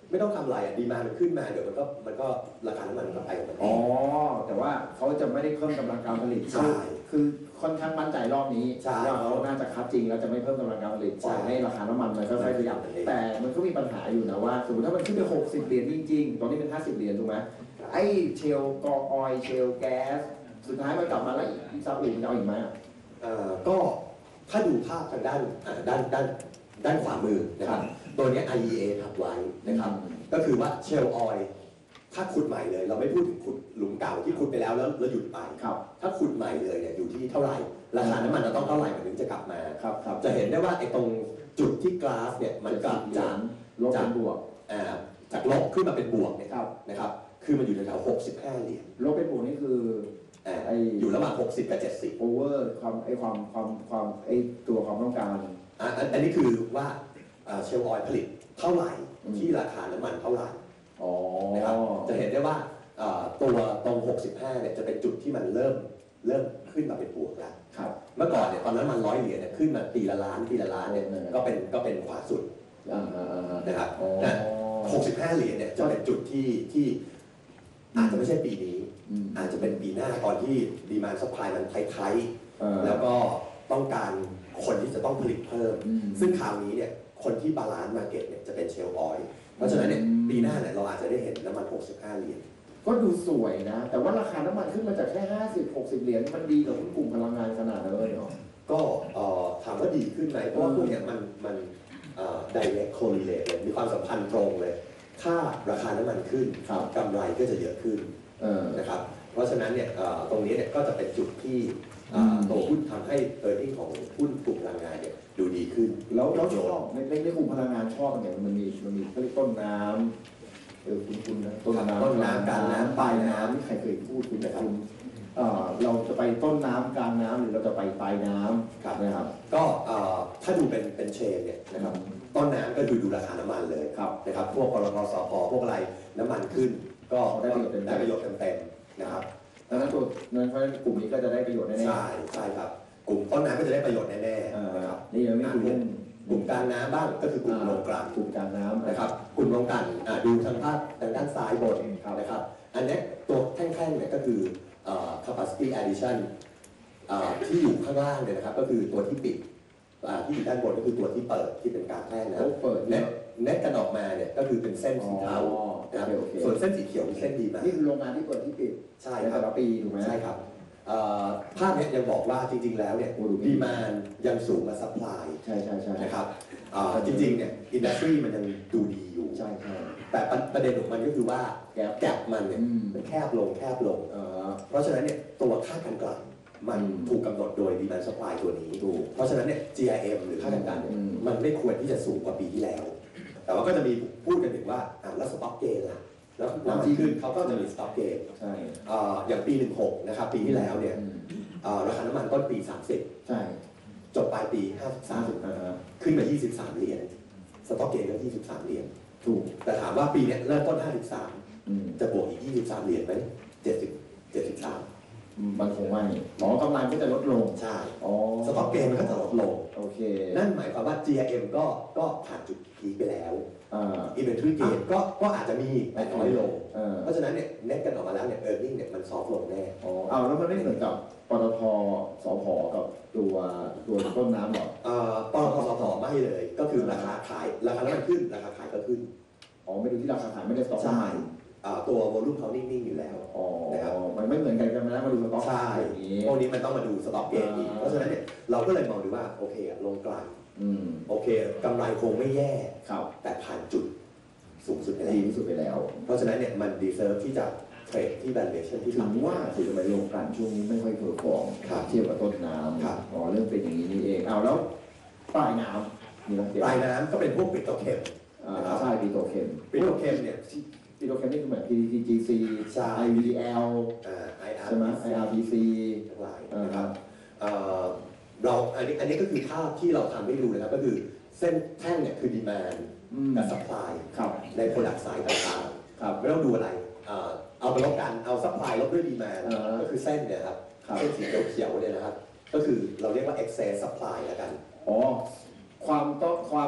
ไม่ต้องทำอะไรอ่ะดีมามันขึ้นมาเดี๋ยวมันก็มันก็ราคาน้ำมันมันก็ไปของมันเออ๋อง แต่ว่าเขาจะไม่ได้เพิ่มกำลังการผลิตใช่คือค่อนข้างมั่นใจรอบนี้ใช่ว่าเขาน่าจะคัดจริงแล้วจะไม่เพิ่มกำลังการผลิตปล่อยให้ราคาน้ำมันมันค่อยๆขยับแต่มันก็มีปัญหาอยู่นะว่าสมมติถ้ามันขึ้นไปหกสิบเหรียญจริงๆตอนนี้เป็นห้าสิบเหรียญถูกไหมไอ้เชลกอออยเชลแก๊สสุดท้ายมันกลับมาแล้วอีกซาอุมันจะเอาอีกไหมอ่ะเอ่อก็ถ้าดูภาพทางด้านอ่าด้านด้านด้านขวามือนะครับตัวเนี้ย ไอ อี เอ ทำไว้นะครับก็คือว่าเชลออยถ้าขุดใหม่เลย เราไม่พูดถึงขุดหลุมเก่าที่ขุดไปแล้วแล้วแล้วหยุดไปครับถ้าขุดใหม่เลยเนี่ยอยู่ที่เท่าไหร่ราคาน้ำมันจะต้องเท่าไหร่มันถึงจะกลับมาครับครับจะเห็นได้ว่าไอ้ตรงจุดที่กราฟเนี่ยมันกลับจากลบเป็นบวกอ่าจากลบขึ้นมาเป็นบวกเนี่ยครับนะครับคือมันอยู่แถวๆหกสิบห้าเหรียญลบเป็นบวกนี่คืออ่าไอ้อยู่ระหว่างหกสิบกับเจ็ดสิบโอเวอร์ความไอ้ความความความไอ้ตัวความต้องการอ่ะอันอันนี้คือว่าเชลออยผลิตเท่าไหร่อืมที่ราคาน้ำมันเท่าไหร่อ๋อนะครับจะเห็นได้ว่าเอ่อตัวตรงหกสิบห้าเนี่ยจะเป็นจุดที่มันเริ่มเริ่มขึ้นมาเป็นบวกแล้วครับเมื่อก่อนเนี่ยตอนนั้นมันร้อยเหรียญเนี่ยขึ้นมาปีละล้านปีละล้านเนี่ยอืมก็เป็นก็เป็นขวาสุดอ่าอ่าอ่านะครับอ๋อนะหกสิบห้าเหรียญเนี่ยจะเป็นจุดที่ที่อาจจะไม่ใช่ปีนี้อืมอาจจะเป็นปีหน้าตอนที่ดีมานด์ซัพพลายมันไทยเออๆแล้วก็ต้องการคนที่จะต้องผลิตเพิ่มอืมซึ่งคราวนี้เนี่ยคนที่บาลานซ์มาเก็ตเนี่ยจะเป็นเชลออยล์เพราะฉะนั้นเนี่ยอืมปีหน้าเนี่ยเราอาจจะได้เห็นน้ำมันหกสิบห้าเหรียญก็ดูสวยนะ แต่ว่าราคาน้ำมันขึ้นมาจากแค่ห้าสิบ หกสิบเหรียญมันดีกับหุ้นกลุ่มพลังงานขนาดนั้นเลยเหรอก็เอ่อถามว่าดีขึ้นไหมเพราะว่าพวกเนี้ยมันมันเอ่อ direct correlate เลยมีความสัมพันธ์ตรงเลย ถ้าราคาน้ำมันขึ้นครับกำไรก็จะเยอะขึ้นเออนะครับเพราะฉะนั้นเนี่ยเอ่อตรงนี้เนี่ยก็จะเป็นจุดที่เอ่ออืมตัวหุ้นทำให้ earning ของหุ้นกลุ่มพลังงานเนี่ยดูดีขึ้นแล้วแล้วชอบในในในกลุ่มพลังงานชอบเนี่ยมันมีมันมีเขาเรียกต้นน้ำเออคุณคุณนะต้นน้ำต้นน้ำกลางน้ำปลายน้ำนี่ใครเคยพูดคุณนะครับเอ่อเราจะไปต้นน้ำกลางน้ำหรือเราจะไปปลายน้ำครับนะครับก็เอ่อถ้าดูเป็นเป็นเชนเนี่ยนะครับต้นน้ำก็คือดูราคาน้ำมันเลยครับนะครับพวกปตทสพพวกอะไรน้ำมันขึ้น ก็ได้ประโยชน์เต็มๆได้ประโยชน์เต็มๆนะครับดังนั้นตัวนั้นเพราะฉะนั้นกลุ่มนี้ก็จะได้ประโยชน์แน่ๆใช่ใช่ครับกลุ่มต้นน้ำก็จะได้ประโยชน์แน่เออๆนะครับนี่ยังไม่คุยเรื่องกลุ่มกลางน้ำบ้างก็คือกลุ่มโรงกลั่นกลุ่มกลางน้ำนะครับกลุ่มโรงกลั่นอ่าดูทางภาพทางด้านซ้ายบนครับนะครับอันนี้ตัวแท่งๆเนี่ยก็คือเอ่อ capacity addition อ่าที่อยู่ข้างล่างเนี่ยนะครับก็คือตัวที่ปิดอ่าที่อยู่ด้านบนก็คือตัวที่เปิดที่เป็นการแท่งนะโอ้เปิดเน็เนี่ยตเน็ตกันออกมาเนี่ยก็คือเป็นเส้นสีเทาอ๋อนะครับโอเคโอเคส่วนเส้นสีเขียวเป็นเส้นดีมากนี่คือโรงงานที่เปิดที่ปิดใช่ในครัแต่บละปีถูกไหมใช่ครับเอ่อภาพเนี้ยยังบอกว่าจริงๆแล้วเนี่ยโอ้ดูดีดีมานยังสูงกว่าซัพพลายใช่ใช่ใช่นะครับเอ่อจริงๆเนี่ยอินดัสทรีมันยังดูดีอยู่ใช่ใช่แต่ประเด็นของมันก็คือว่าแก๊ปแกลบมันเนี่ยอืมมันแคบลงแคบลงเออเพราะฉะนั้นเนี่ยตัวค่าการกลั่นมันอืมถูกกำหนดโดย demand supply ตัวนี้ถูกเพราะฉะนั้นเนี่ย จี ไอ เอ็ม หรือค่าการกลั่นเนี่ยอืมมันไม่ควรที่จะสูงกว่าปีที่แล้ว แต่ว่าก็จะมีพูดกันถึงว่าอ่ะแล้วสต็อกเกนล่ะแล้วน้ำมันขึ้นเขาก็จะมีสต็อกเกนใช่เอ่ออย่างปีหนึ่งหกนะครับปีที่แล้วเนี่ยอืมเอ่อราคาน้ำมันต้นปีสามสิบใช่จบปลายปีห้าสิบสาสาม มสิบอ่าขึ้นมายี่สิบสามเหรียญสต็อกเกนก็ยี่สิบสามเหรียญถูกแต่ถามว่าปีเนี้ยเริ่มต้นห้าสิบสามอืมจะบวกอีกยี่สิบสามเหรียญไหมเจ็ดสิบ เจ็ดสิบสามมันคงไม่หมอกำลังก็จะลดลงใช่อ๋อสต็อกเกนมันก็จะลดลงโอเคนั่นหมายความว่า จี ไอ เอ็ม ก็ก็ผ่านจุดพีคไปแล้วอ่า Inventory gain ก็ก็อาจจะมีแต่น้อยลงเออเพราะฉะนั้นเนี่ยเน็ตกันออกมาแล้วเนี่ย earning เนี่ยมันซอฟลงแน่อ๋อเอาแล้วมันไม่เหมือนกับปตทสพกับตัวตัวต้นน้ำหรอเอ่อปตทสพไม่เลย ก็คือราคาขายราคาน้ำมันขึ้น ราคาขายก็ขึ้นอ๋อไม่ดูที่ราคาขายไม่ได้สต็อกใช่ใหม่เอ่อตัว volume เขานิ่งๆอยู่แล้วอ๋อนะครับมันไม่เหมือนกันกันนะมาดูสต็อกใช่อย่างนี้พวกนี้มันต้องมาดูสต็อกเกนอีกอ่าเพราะฉะนั้นเนี่ยเราก็เลยมองดูว่าโอเคอะลงกลั่นอืมโอเคกำไรคงไม่แย่ครับแต่ผ่านจุดสูงสุดไปแล้ดีวที่สุดไปแล้วเพราะฉะนั้นเนี่ยมันดีเซิร์ฟที่จะเทรดที่ valuation ที่ถึงต่ำว่าสิทำไมโรงกลั่นช่วงนี้ไม่ค่อยเพอร์ฟอร์มครับเทียบกับต้นน้ครับำอ๋อเรื่องเป็นอย่างนี้นี่เองเอาแล้วปลายน้ำมีไหมเดี๋ยวปลายน้ำก็เป็นพวกปิโตรเคมอ่าใช่ปีโตรเคมปิโตรเคมเนี่ยปีโตรเคมนี่คือเหมือน พี ที จี ซีใช่ไอ วี แอลอ่า ไอ อาร์ใช่ไหม ไอ อาร์ บี ซีทั้งหลายอ่านะครับเอ่อเราอันนี้อันนี้ก็คือภาพที่เราทำให้ดูนะครับก็คือเส้นแท่งเนี่ยคือ demand อืมกับ supply ครับใน product สายต่างๆครับไม่ต้องดูอะไรเอ่อเอาไปลบกันเอา supply ลบด้วย demand อ่าก็คือเส้นเนี่ยครับครับเส้นสีเขียวๆเนี่ยนะครับก็คือเราเรียกว่า excess supply แล้วกันอ๋อความต้องความ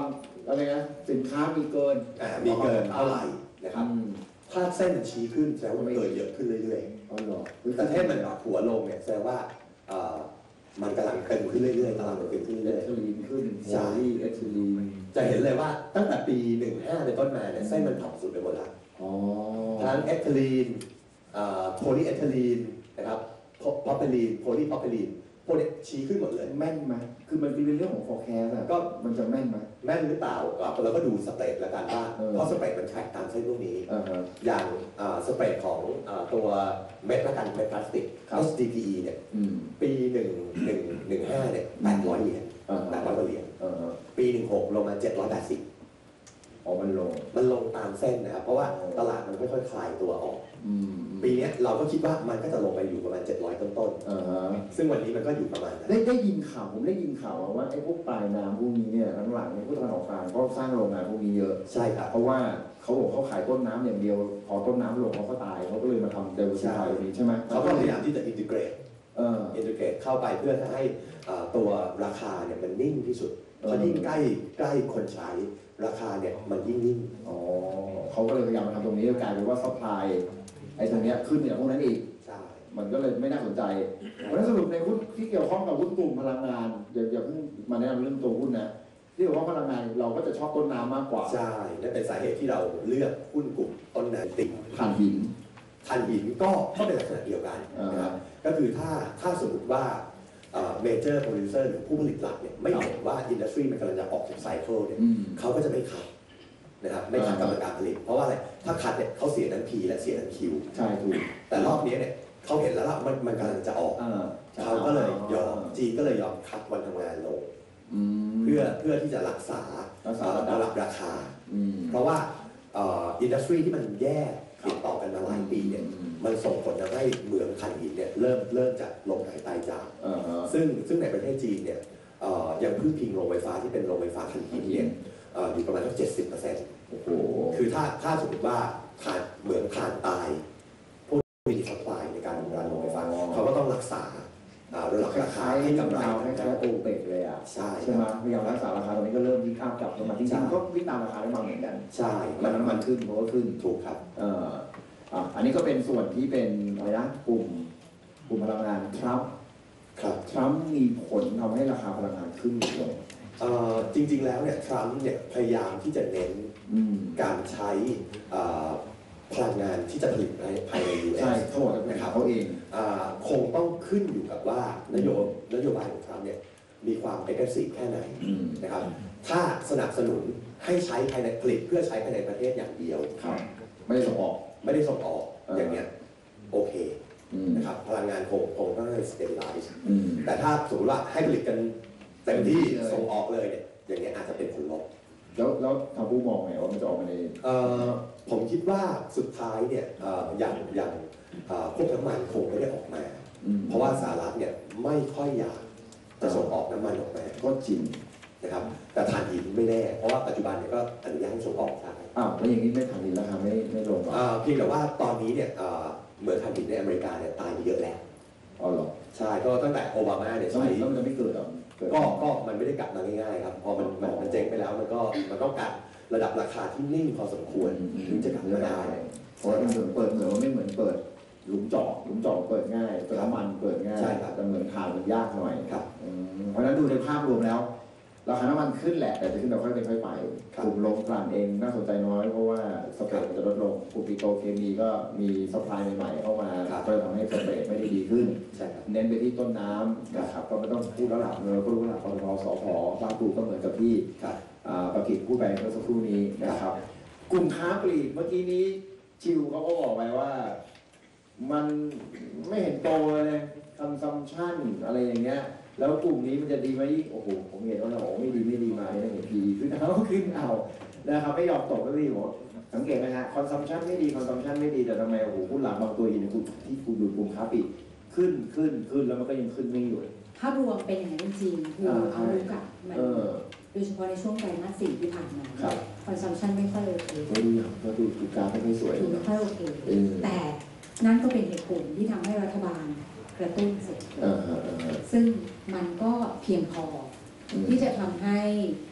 อะไรนะสินค้ามีเกินอ่ามีเกินเท่าไหร่นะครับถ้าเส้นมันชี้ขึ้นแสดงว่ามันเกินเยอะขึ้นเรื่อยๆอ๋อเหรอแต่ถ้ามันหัวลงเนี่ยแสดงว่าเอ่อมันกำลังเต็มขึ้นเรื่อยๆกำลังเต็มขึ้นเอเรื่อยทิลีนขึ้นใช่โพลีเอทิลีนๆจะเห็นเลยว่าตั้งแต่ปีหนึ่งห้าเป็นต้นมาเนี่ยเส้นมันต่ำสุดไปหมดแล้วอ๋อทั้งเอทิลีนโพลีเอทิลีนนะครับพอปเปอรีนโพลีพอปเปอรีนพวกนี้ชี้ขึ้นหมดเลยแม่นไหมคือมันเป็นเรื่องของ forecast อะก็มันจะแม่นไหมแม่นหรือเปล่าเราก็ดูสเปรดละกันว่าเออเพราะสเปรดมันแทร็กตามเส้นพวกนี้อ่าฮะอย่างอ่าสเปรดของอ่าตัวเม็ดละกันเม็ดพลาสติกครับเอส ดี พี อี เนี่ยอืมปีหนึ่งหนึ่งหนึ่งห้าเนี่ยแปดร้อยเหรียญอ่าแปฮะดร้อยกว่าเหรียญอ่าฮะปีหนึ่งหกลงมาเจ็ดร้อยแปดสิบอ๋อมันลงมันลงตามเส้นนะครับ เพราะว่าตลาดมันค่อยๆคลายตัวออกอืมปีเนี้ยเราก็คิดว่ามันก็จะลงไปอยู่ประมาณเจ็ดร้อยต้นอ่าฮะๆซึ่งวันนี้มันก็อยู่ประมาณนั้นได้ได้ยินข่าวผมได้ยินข่าวมาว่าไอ้พวกปลายน้ำพวกนี้เนี่ยหลังๆเนี่ยผู้ตะวันออกกลางก็สร้างโรงงานพวกนี้เยอะใช่ครับเพราะว่าเขาบอกเขาขายต้นน้ำอย่างเดียว พอต้นน้ำลงเขาก็ตายเขาก็เลยมาทำเดลิเวอรี่แบบนี้ใช่ไหมเขาก็พยายามที่จะอินทิเกรตเอออินทิเกรตเข้าไปเพื่อให้อ่าตัวราคาเนี่ยมันนิ่งที่สุดเออเพราะยิ่งใกล้ใกล้คนใช้ราคาเนี่ยมันยิ่งนิ่งอ๋อเขาก็เลยพยายามมาทำตรงนี้กลายเป็นว่าซัพพลายไอ้ตรงเนี้ยขึ้นอย่างพวกนั้นอีกใช่มันก็เลยไม่น่าสนใจเพราะฉะนั้นสรุปในหุ้นที่เกี่ยวข้องกับหุ้นกลุ่มพลังงานอย่าอย่าเพิ่งมาแนะนำเรื่องตัวหุ้นนะที่เกี่ยวข้องพลังงานเราก็จะชอบต้นน้ำมากกว่าใช่นั่นเป็นสาเหตุที่เราเลือกหุ้นกลุ่มต้นน้ำติดถ่านหินถ่านหินก็ก็เป็นลักษณะเดียวกันนะครับก็คือถ้าถ้าสมมติว่าเมเจอร์โปรดิวเซอร์หรือผู้ผลิตหลักเนี่ยไม่เห็นว่าอินดัสทรีมันกำลังจะออกจากไซเคิลเนี่ยอืมเขาก็จะไม่คัดนะครับไม่คัดกำลังการผลิต เพราะว่าอะไรถ้าคัดเนี่ยเขาเสียทั้ง P และเสียทั้ง Q ใช่ถูกแต่รอบนี้เนี่ยเขาเห็นแล้วล่ะมันมันกำลังจะออกอ่าเขาก็เลยยอมจีนก็เลยยอมคัดวันทำงานลงอืมเพื่อเพื่อที่จะรักษารักษาระดับระดับราคาอืมเพราะว่าอินดัสทรีที่มันแย่ติดต่อกันมาหลายปีเนี่ยอืมมันส่งผลทำให้เหมืองถ่านหินเนี่ยเริ่มเริ่มจะลงหายตายจากอ่าฮะซึ่งซึ่งในประเทศจีนเนี่ยเอ่อยังพึ่งพิงโรงไฟฟ้าที่เป็นโรงไฟฟ้าถ่านหินเนี่ยเอ่ออยู่ประมาณสักเจ็ดสิบเปอร์เซ็นต์โอ้โหคือถ้าถ้าสมมติว่าถ่านเหมืองถ่านตายพวกมีซัพพลายในการทำงานโรงไฟฟ้าเขาก็ต้องรักษาอ่าระดับคราคาล้ายๆให้ให้กำกำไรไรคล้ายๆโอเปกเลยอ่ะใช่ใช่ไหมพยายามรักษาราคาตอนนี้ก็เริ่มวิ่งข้ามกลับลงมาจใช่ริงๆก็วิ่งตามราคาได้มาเหมือนกันใช่แล้วน้ำมันขึ้นเขาก็ขึ้นถูกครับเอ่ออ่ะอันนี้ก็เป็นส่วนที่เป็นอะไรนะกลุ่มกลุ่มพลังงานทรัมป์ครับทรัมป์มีผลทำให้ราคาพลังงานขึ้นหรือลงเอ่อจริงๆแล้วเนี่ยทรัมป์เนี่ยพยายามที่จะเน้นอืมการใช้เอ่อพลังงานที่จะผลิตในภายใน ยู เอสใช่เขาบอกจะเป็นข่าวเขาเองอ่าคงต้องขึ้นอยู่กับว่านโยบนโยบายของทรัมป์เนี่ยมีความเอกสิทธิ์แค่ไหนอืมนะครับถ้าสนับสนุนให้ใช้ภายในผลิตเพื่อใช้ภายในประเทศอย่างเดียวครับ ไม่ได้ส่งออกไม่ได้ส่งออกอ่าอย่างเงี้ยโอเคอืมนะครับพลังงานคงคงต้องให้ stabilize อืมแต่ถ้าสมมติว่าให้ผลิตกันเต็มที่เลยส่งออกเลยเนี่ยอย่างเงี้ยอาจจะเป็นผลลบแล้วแล้วทางผู้มองไงว่ามันจะออกมาในเอ่อผมคิดว่าสุดท้ายเนี่ยเอ่ออย่างอย่างเอ่อพวกน้ำมันคงไม่ได้ออกมาอืมเพราะว่าสหรัฐเนี่ยไม่ค่อยอยากจะส่งออกน้ำมันออกมาก็จริงนะครับแต่ถ่านหินไม่แน่ เพราะว่าปัจจุบันเนี่ยก็อนุญาตให้ส่งออกได้อ้าวแล้วอย่างนี้ไม่ถ่านหินราคาไม่ไม่ลงเหรอเอ่อเพียงแต่ว่าตอนนี้เนี่ยเอ่อเหมือนถ่านหินในอเมริกาเนี่ยตายไปเยอะแล้วอ๋อเหรอใช่ก็ตั้งแต่โอบามาเนี่ยแล้วใช้มันแล้วมันจะไม่เกิดเหรอเกิดก็ก็มันไม่ได้กลับมาง่ายๆครับพอมันมันมันเจ๊งไปแล้วมันก็มันต้องการระดับราคาที่นิ่งพอสมควรถึงจะกลับมาได้เพราะว่าเหมือนเปิดเหมือนมันไม่เหมือนเปิดหลุมเจาะหลุมเจาะเปิดง่ายแต่น้ำมันเปิดง่ายใช่ครับแต่เหมือนทานมันยากหน่อยครับอืมเพราะฉะนั้นดูในภาพรวมแล้วราคาน้ำมันขึ้นแหละแต่จะขึ้นแบบค่อยเป็นค่อยไปครับกลุ่มโรงกลั่นเองน่าสนใจน้อยเพราะว่าสเปรดมันจะลดลงกลุ่มปิโตรเคมีก็มีซัพพลายใหม่ๆเข้ามาครับก็ทำให้สเปรดไม่ได้ดีขึ้นใช่ครับเน้นไปที่ต้นน้ำนะครับก็ไม่ต้องพูดแล้วหลับเลยก็รู้หลับปตทสพบางปูก็เหมือนกับที่ครับอ่าประกิจพูดไปเมื่อสักครู่นี้นะครับ กลุ่มค้าปลีกเมื่อกี้นี้ชิวเขาก็บอกไปว่า มันไม่เห็นโตเลยคอนซัมชั่นอะไรอย่างเงี้ย แล้วกลุ่มนี้มันจะดีไหมโอ้โหผมเห็นว่าโอ้ไม่ดีไม่ดีมาเนี่ยเห็นดีขึ้นเอาขึ้นเอานะครับไม่ยอมตกก็ดีบอกสังเกตไหมฮะคอนซัมชันไม่ดีคอนซัมชันไม่ดีแต่ทำไมโอ้โหหุ้นหลังบางตัวอยู่ในกลุ่มที่คุณดูกลุ่มค้าปลีกขึ้นขึ้นขึ้นแล้วมันก็ยังขึ้นไม่หยุดภาพรวมเป็นอย่างนั้นจริงๆคืออ่าเอาลูกอะมันเออโดยเฉพาะในช่วงไตรมาสสี่ที่ผ่านมาครับคอนซัมชันไม่ค่อยโอเคก็ดูอย่างก็ดูดูกราฟไม่สวยคือไม่เนาะค่อยโอเคเออแต่นั่นก็เป็นเหตุผลที่ทำให้รัฐบาลกระตุ้นเศรษฐกิจเออเออเออซึ่งมันก็เพียงพออืมที่จะทำให้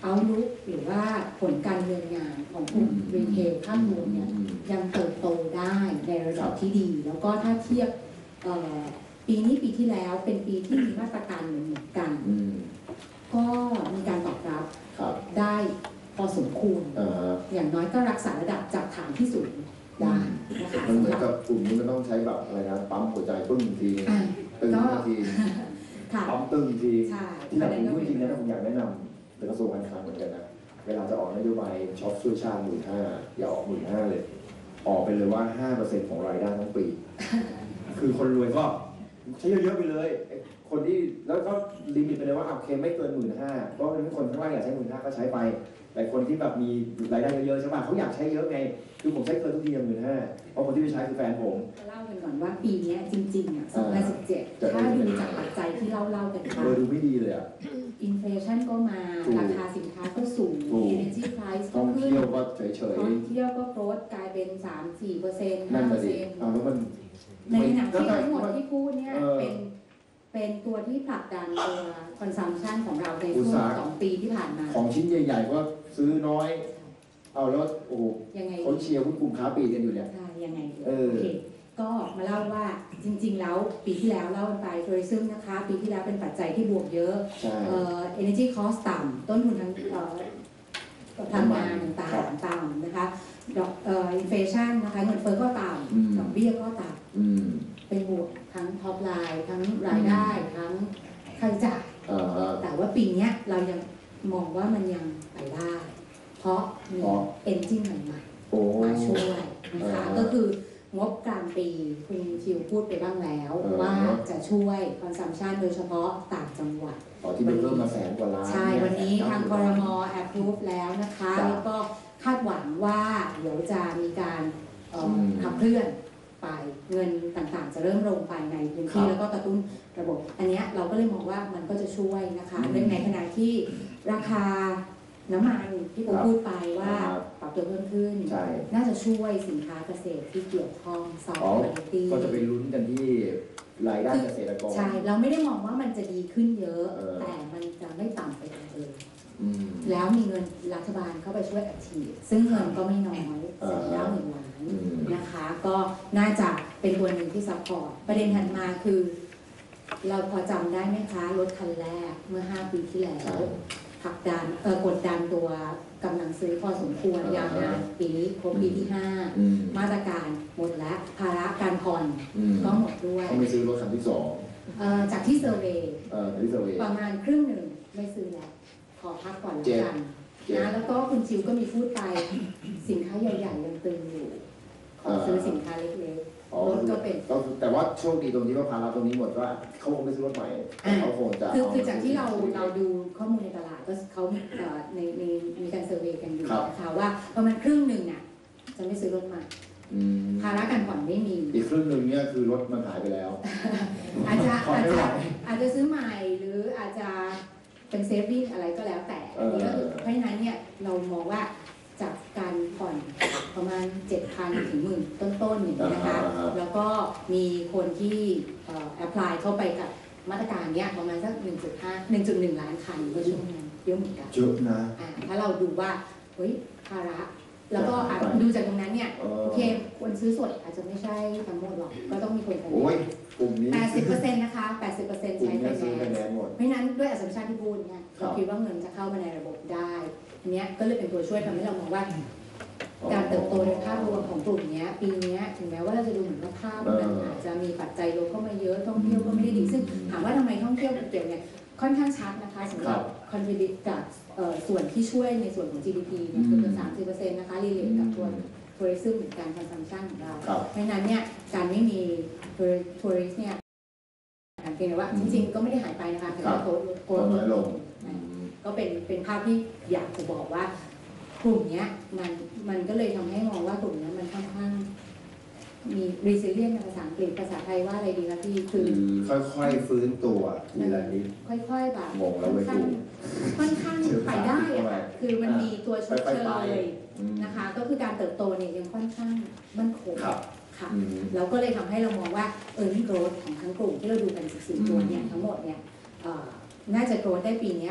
เอาลุกหรือว่าผลการดำเนินงานของกลุ่มรีเทลภาพรวมเนี่ยยังเติบโตได้ในระดับที่ดีแล้วก็ถ้าเทียบปีนี้ปีที่แล้วเป็นปีที่มีมาตรการเหมือนกันก็มีการตอบรับได้พอสมควรอย่างน้อยก็รักษาระดับจากฐานที่สูงได้นะคะมันเหมือนกับกลุ่มนี้มันต้องใช้แบบอะไรนะปั๊มหัวใจปึ้งทีตึงทีปั๊มตึงทีที่เราพูดจริงนะผมอยากแนะนำเป็นกระทรวงการคลังเหมือนกันนะเวลาจะออกนโยบายช็อปช่วยชาติหมื่นห้าอย่าออกหมื่นห้าเลยออกไปเลยว่าห้าเปอร์เซ็นต์ของรายได้ทั้งปีคือคนรวยก็ใช้เยอะๆไปเลยคนที่แล้วก็ลิมิตไปเลยว่าโอเคไม่เกินหมื่นห้าเพราะฉะนั้นคนข้างล่างอยากใช้หมื่นห้าก็ใช้ไปแต่คนที่แบบมีรายได้เยอะๆใช่ป่ะเขาอยากใช้เยอะไงคือผมใช้เกินทุกทีหมื่นห้าเพราะคนที่ไปใช้คือแฟนผมเล่ากันก่อนว่าปีนี้จริงๆอ่ะสองพันสิบเจ็ดถ้าดูจากปัจจัยที่เล่าเล่ากันค่ะดูไม่ดีเลยอ่ะอินเฟลชันก็มาราคาสินค้าก็สูง energy price ก็ขึ้นท่องเที่ยวก็เฉยๆท่องเที่ยวก็โกรธกลายเป็น สามถึงสี่เปอร์เซ็นต์ ห้าเปอร์เซ็นต์นั่นแหละดิแล้วมันในขณะที่ทั้งหมดที่พูดเนี่ยเป็นเป็นตัวที่ผลักดันตัว consumption ของเราในช่วงสองปีที่ผ่านมาของชิ้นใหญ่ๆก็ซื้อน้อยเอาแล้วโอ้โหเขาเชียร์หุ้นกลุ่มค้าปลีกกันอยู่เนี่ยยังไงเออก็มาเล่าว่าจริงๆแล้วปีที่แล้วเล่าไปทัวริซึมนะคะปีที่แล้วเป็นปัจจัยที่บวกเยอะเอ่อ energy cost ต่ำต้นทุนทางเอ่อพลังงานต่างๆต่ำนะคะดอกเอ่อ inflation นะคะเงินเฟ้อก็ต่ำดอกเบี้ยก็ต่ำเป็นบวกทั้งท็อปไลน์ทั้งรายได้ทั้งค่าใช้จ่ายแต่ว่าปีนี้เรายังมองว่ามันยังไปได้เพราะมี engine ใหม่ๆมาช่วยนะคะก็คืองบกลางปีคุณชิวพูดไปบ้างแล้วว่าจะช่วย consumption โดยเฉพาะต่างจังหวัดที่เพิ่มมาแสนกว่าล้านใช่วันนี้ทางครม. approve แล้วนะคะแล้วก็คาดหวังว่าเดี๋ยวจะมีการขับเคลื่อนไปเงินต่างๆจะเริ่มลงไปในพื้นที่แล้วก็กระตุ้นระบบอันนี้เราก็เลยมองว่ามันก็จะช่วยนะคะในขณะที่ราคาน้ำมันที่ผมพูดไปว่าปรับตัวเพิ่มขึ้นน่าจะช่วยสินค้าเกษตรที่เกี่ยวข้องซอฟต์แวร์ตี้ก็จะไปลุ้นกันที่รายได้เกษตรกรใช่เราไม่ได้มองว่ามันจะดีขึ้นเยอะแต่มันจะไม่ต่ำไปกว่าเดิมแล้วมีเงินรัฐบาลเข้าไปช่วยอัดฉีดซึ่งเงินก็ไม่น้อยสี่เก้าหมื่นล้านนะคะก็น่าจะเป็นตัวหนึ่งที่ซัพพอร์ตประเด็นถัดมาคือเราพอจำได้ไหมคะรถคันแรกเมื่อห้าปีที่แล้วผลักดันเออกดดันตัวกำลังซื้อพอสมควรยาวนานปีนี้ครบปีที่ห้ามาตรการหมดแล้วภาระการผ่อนก็หมดด้วยเขาไม่ซื้อรถคันที่สองจากที่เซอร์เวย์ประมาณครึ่งหนึ่งไม่ซื้อแล้วขอพักก่อนแล้วกันนะแล้วก็คุณชิวก็มีพูดไปสินค้าใหญ่ๆยังตึงอยู่ขอซื้อสินค้าเล็กๆรถก็เป็นแต่ว่าโชคดีตรงที่ว่าภาระตรงนี้หมดว่าเขาคงไม่ซื้อรถใหม่เขาคงจะคือคือจากที่เราเราดูข้อมูลในตลาดก็เขาในในมีการเซอร์เวย์กันอยู่นะคะว่าประมาณครึ่งหนึ่งน่ะจะไม่ซื้อรถใหม่ภาระการผ่อนไม่มีอีกครึ่งหนึ่งเนี่ยคือรถมันหายไปแล้วอาจจะอาจจะอาจจะซื้อใหม่หรืออาจจะเป็นเซฟวิ่งอะไรก็แล้วแต่อันนี้ก็คือเพราะฉะนั้นเนี่ยเรามองว่าจากการผ่อนประมาณ เจ็ดพัน ถึงหมื่นต้นๆอย่างนี้นะคะแล้วก็มีคนที่แอพพลายเข้าไปกับมาตรการเนี้ยประมาณสัก หนึ่งจุดห้า หนึ่งจุดหนึ่ง ล้านคันก็ช่วงนั้นเยอะเหมือนกันเยอะนะถ้าเราดูว่าเฮ้ยภาระแล้วก็ดูจากตรงนั้นเนี่ยโอเคคนซื้อสดอาจจะไม่ใช่ทั้งหมดหรอกก็ต้องมีคนโอ้ยกลุ่มนี้แปดสิบเปอร์เซ็นต์ นะคะ แปดสิบเปอร์เซ็นต์ ใช้ไฟแนนซ์เพราะนั้นด้วยอัศมชัญที่พูดเนี่ยเราคิดว่าเงินจะเข้ามาในระบบได้อันนี้ก็เลยเป็นตัวช่วยทำให้เรามองว่าการเติบโตในภาพรวมของกลุ่มนี้ปีนี้ถึงแม้ว่าเราจะดูเหมือนว่าภาพมันอาจจะมีปัจจัยลบเข้ามาเยอะท่องเที่ยวก็ไม่ได้ดีซึ่งถามว่าทำไมท่องเที่ยวเกี่ยวเนี่ยค่อนข้างชัดนะคะสำหรับ contribute จากส่วนที่ช่วยในส่วนของ จี ดี พี เนี่ยคือ สามสิบเปอร์เซ็นต์ นะคะรีเลทกับตัว tourism เหมือนกัน consumption ของเราเพราะนั้นเนี่ยการไม่มี tourist เนี่ยเพียงแต่ว่าจริงๆก็ไม่ได้หายไปนะคะแต่ว่าโกรธลดลงก็เป็นเป็นภาพที่อยากจะบอกว่ากลุ่มนี้มันมันก็เลยทำให้มองว่ากลุ่มนี้มันค่อนข้างมี resilient ในภาษาอังกฤษภาษาไทยว่าอะไรดีคะพี่คือค่อยๆฟื้นตัวทีละนิดค่อยๆแบบงงแล้วไม่ถูกค่อนข้างไปได้อะคือมันมีตัวชดเชยนะคะก็คือการเติบโตเนี่ยยังค่อนข้างมั่นคงค่ะแล้วก็เลยทำให้เรามองว่า earning growth ของทั้งกลุ่มที่เราดูกันสิบสี่ตัวเนี่ยทั้งหมดเนี่ยน่าจะ growth ได้ปีนี้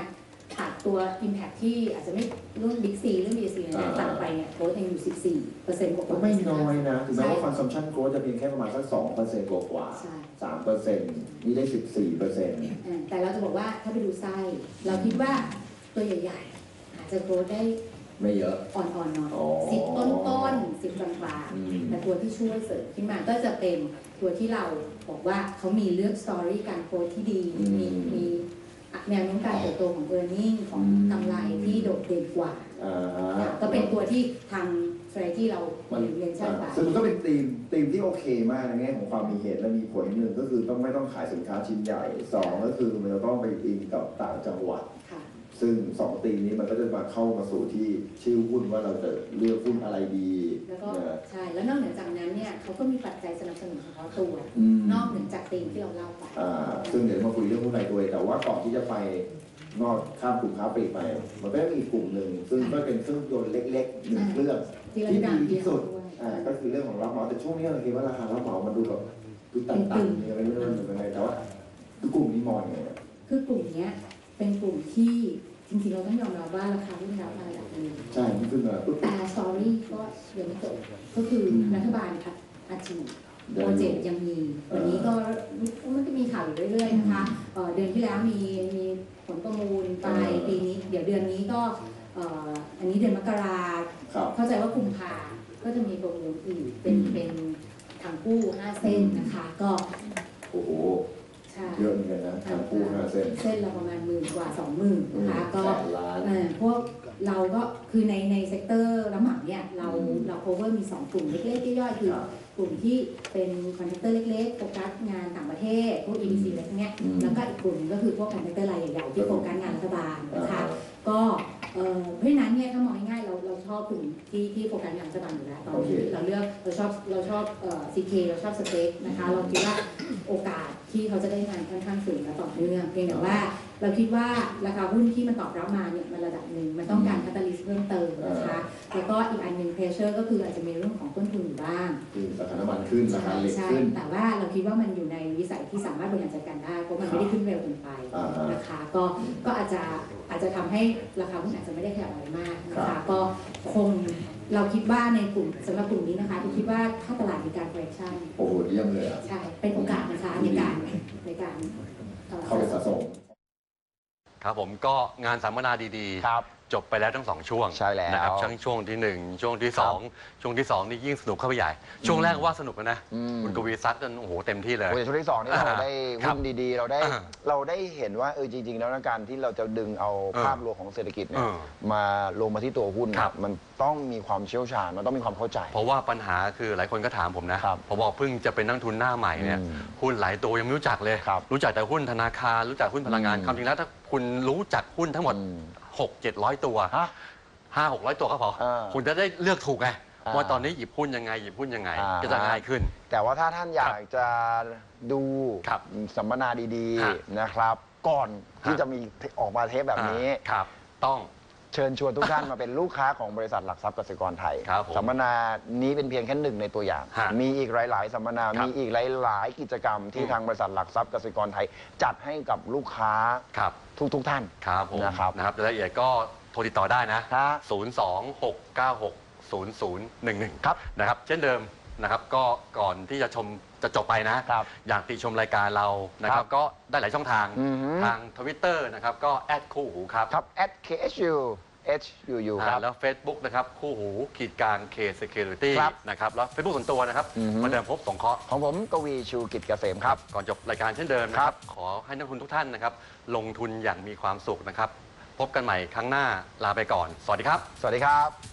ขาดตัว Impact ที่อาจจะไม่เรื่อง Big C เรื่อง บี ซี เนี่ยต่างไปเนี่ยโค้ดยังอยู่ สิบสี่เปอร์เซ็นต์ กว่าก็ไม่น้อยนะถึงแม้ว่า consumption growth จะเพียงแค่ประมาณสัก สองเปอร์เซ็นต์ กว่าๆ สามเปอร์เซ็นต์ นี่ได้ สิบสี่เปอร์เซ็นต์แต่เราจะบอกว่าถ้าไปดูไส้เราคิดว่าตัวใหญ่ๆอาจจะโกรธได้ไม่เยอะอ่อนๆหน่อยสิบต้นต้นสิบกลางๆแต่ตัวที่ช่วยเสริมขึ้นมาก็จะเป็นตัวที่เราบอกว่าเขามีเลือกสตอรี่การโกรธที่ดีมีมีแนวโน้มการเติบโตของ earning ของกำไรที่โดดเด่นกว่าก็เป็นตัวที่ทาง strategy เราเรียนชั่นไปซึ่งมันก็เป็นธีมธีมที่โอเคมากในแง่ของความมีเหตุและมีผลหนึ่งก็คือต้องไม่ต้องขายสินค้าชิ้นใหญ่สองก็คือมันจะต้องไปอิงกับต่างจังหวัดซึ่งสองธีมนี้มันก็จะมาเข้ามาสู่ที่ชื่อหุ้นว่าเราจะเลือกหุ้นอะไรดีแล้วก็ใช่แล้วนอกเหนือจากนั้นเนี่ยเขาก็มีปัจจัยสนับสนุนเฉพาะตัวนอกเหนือจากธีมที่เราเล่าไปซึ่งเดี๋ยวมาคุยเรื่องหุ้นรายตัวแต่ว่าก่อนที่จะไปนอกข้ามกลุ่มค้าปลีกไปมันก็มีอีกกลุ่มหนึ่งซึ่งก็เป็นเครื่องยนต์เล็กๆหนึ่งเครื่องที่ดีที่สุดก็คือเรื่องของรับเหมาแต่ช่วงนี้เราคิดว่าราคารับเหมามันดูแบบดูต่ำๆเนี่ยไม่รู้มันเป็นไงแต่ว่ากลุ่มนี้มองยังไงคือกลุ่มนี้เป็นกลุ่มที่จริงๆเราต้องยอมรับว่าราคาหุ้นดาวมาระดับนึงใช่ขึ้นมาแต่สตอรี่ก็ยังไม่จบก็คือรัฐบาลค่ะอาชีพโปรเจกต์ยังมีวันนี้ก็มันก็มีข่าวอยู่เรื่อยๆนะคะเดือนที่แล้วมีมีผลประมูลไปปีนี้เดี๋ยวเดือนนี้ก็อันนี้เดือนมกราเข้าใจว่ากุมภาก็จะมีประมูลอีกเป็นเป็นทางกู้ห้าเส้นนะคะก็โอ้โหเยอะเหมือนกันนะทางกู้ห้าเส้นเส้นเราประมาณหมื่นกว่าสองหมื่นนะคะก็พวกเราก็คือในในเซกเตอร์รับเหมาเนี่ยเราเรา cover มีสองกลุ่มเล็กๆย่อยๆคือกลุ่มที่เป็นคอนแทคเตอร์เล็กๆโฟกัสงานต่างประเทศพวก อี พี ซี อะไรพวกเนี้ยแล้วก็อีกกลุ่มก็คือพวกคอนแทคเตอร์รายใหญ่ๆที่โฟกัสงานรัฐบาลนะคะก็เพราะฉะนั้นเนี่ยถ้ามองง่ายๆเราเราชอบกลุ่มที่ที่โฟกัสงานรัฐบาลอยู่แล้วตอนนี้เราเลือกเราชอบเราชอบซี เค เราชอบสเปคนะคะเราคิดว่าโอกาสที่เขาจะได้งานค่อนข้างสูงและต่อเนื่องเพียงแต่ว่าเราคิดว่าราคาหุ้นที่มันตอบรับมาเนี่ยมันระดับหนึ่งมันต้องการคาตาลิสต์เพิ่มเติมนะคะแล้วก็อีกอันหนึ่งเพรสเชอร์ก็คืออาจจะมีเรื่องของต้นทุนอยู่บ้างคือราคาน้ำมันขึ้นราคาเหล็กขึ้นแต่ว่าเราคิดว่ามันอยู่ในวิสัยที่สามารถบริหารจัดการได้เพราะมันไม่ได้ขึ้นเร็วเกินไปนะคะก็ก็อาจจะอาจจะทำให้ราคาหุ้นอาจจะไม่ได้ขยับอะไรมากนะคะก็คงเราคิดว่าในกลุ่มสำหรับกลุ่มนี้นะคะที่คิดว่าถ้าตลาดมีการ correction โอ้โหเยี่ยมเลยใช่เป็นโอกาสนะคะในการในการเข้าไปสะสมครับผมก็งานสัมมนาดีๆจบไปแล้วทั้งสองช่วงใช่แล้วนะครับทั้งช่วงที่หนึ่งช่วงที่สองช่วงที่สองนี่ยิ่งสนุกเข้าไปใหญ่ช่วงแรกว่าสนุกนะคุณกวีซัดกันโอ้โหเต็มที่เลยช่วงที่สองนี่เราได้หุ้นดีๆเราได้เราได้เห็นว่าเออจริงๆแล้วการที่เราจะดึงเอาภาพรวมของเศรษฐกิจเนี่ยมาลงมาที่ตัวหุ้นมันต้องมีความเชี่ยวชาญมันต้องมีความเข้าใจเพราะว่าปัญหาคือหลายคนก็ถามผมนะผมบอกเพิ่งจะเป็นนักทุนหน้าใหม่เนี่ยหุ้นหลายตัวยังไม่รู้จักเลยรู้จักแต่หุ้นธนาคารรู้จักหุ้นพลังงานความจริงแล้วถ้าคุณรู้จักหุ้นทั้งหมดหกเจ็ดร้อยตัวห้าหกร้อยตัวก็พอคุณจะได้เลือกถูกไงว่าตอนนี้หยิบหุ้นยังไงหยิบหุ้นยังไงก็จะง่ายขึ้นแต่ว่าถ้าท่านอยากจะดูสัมมนาดีๆนะครับก่อนที่จะมีออกมาเทปแบบนี้ต้องเชิญชวนทุกท่านมาเป็นลูกค้าของบริษัทหลักทรัพย์กสิกรไทยสัมมนานี้เป็นเพียงแค่หนึ่งในตัวอย่างมีอีกหลายๆสัมมนามีอีกหลายๆกิจกรรมที่ทางบริษัทหลักทรัพย์กสิกรไทยจัดให้กับลูกค้าทุกๆท่านนะครับนะครับรายละเอียดก็โทรติดต่อได้นะศูนย์ สอง หก เก้า หก ศูนย์ ศูนย์ หนึ่ง หนึ่งครับนะครับเช่นเดิมนะครับก็ก่อนที่จะชมจะจบไปนะอยากติชมรายการเรานะครับก็ได้หลายช่องทางทาง ทวิตเตอร์ นะครับก็แอดคู่หูครับครับ แอท เค เอช ยู เอช ยู ยู ครับแล้ว Facebook นะครับคู่หูขีดกลาง K Security นะครับแล้ว Facebook ส่วนตัวนะครับมาเดิมพบสงเคราะห์ของผมกวีชูกิจเกษมครับก่อนจบรายการเช่นเดิมนะครับขอให้นักลงทุนทุกท่านนะครับลงทุนอย่างมีความสุขนะครับพบกันใหม่ครั้งหน้าลาไปก่อนสวัสดีครับสวัสดีครับ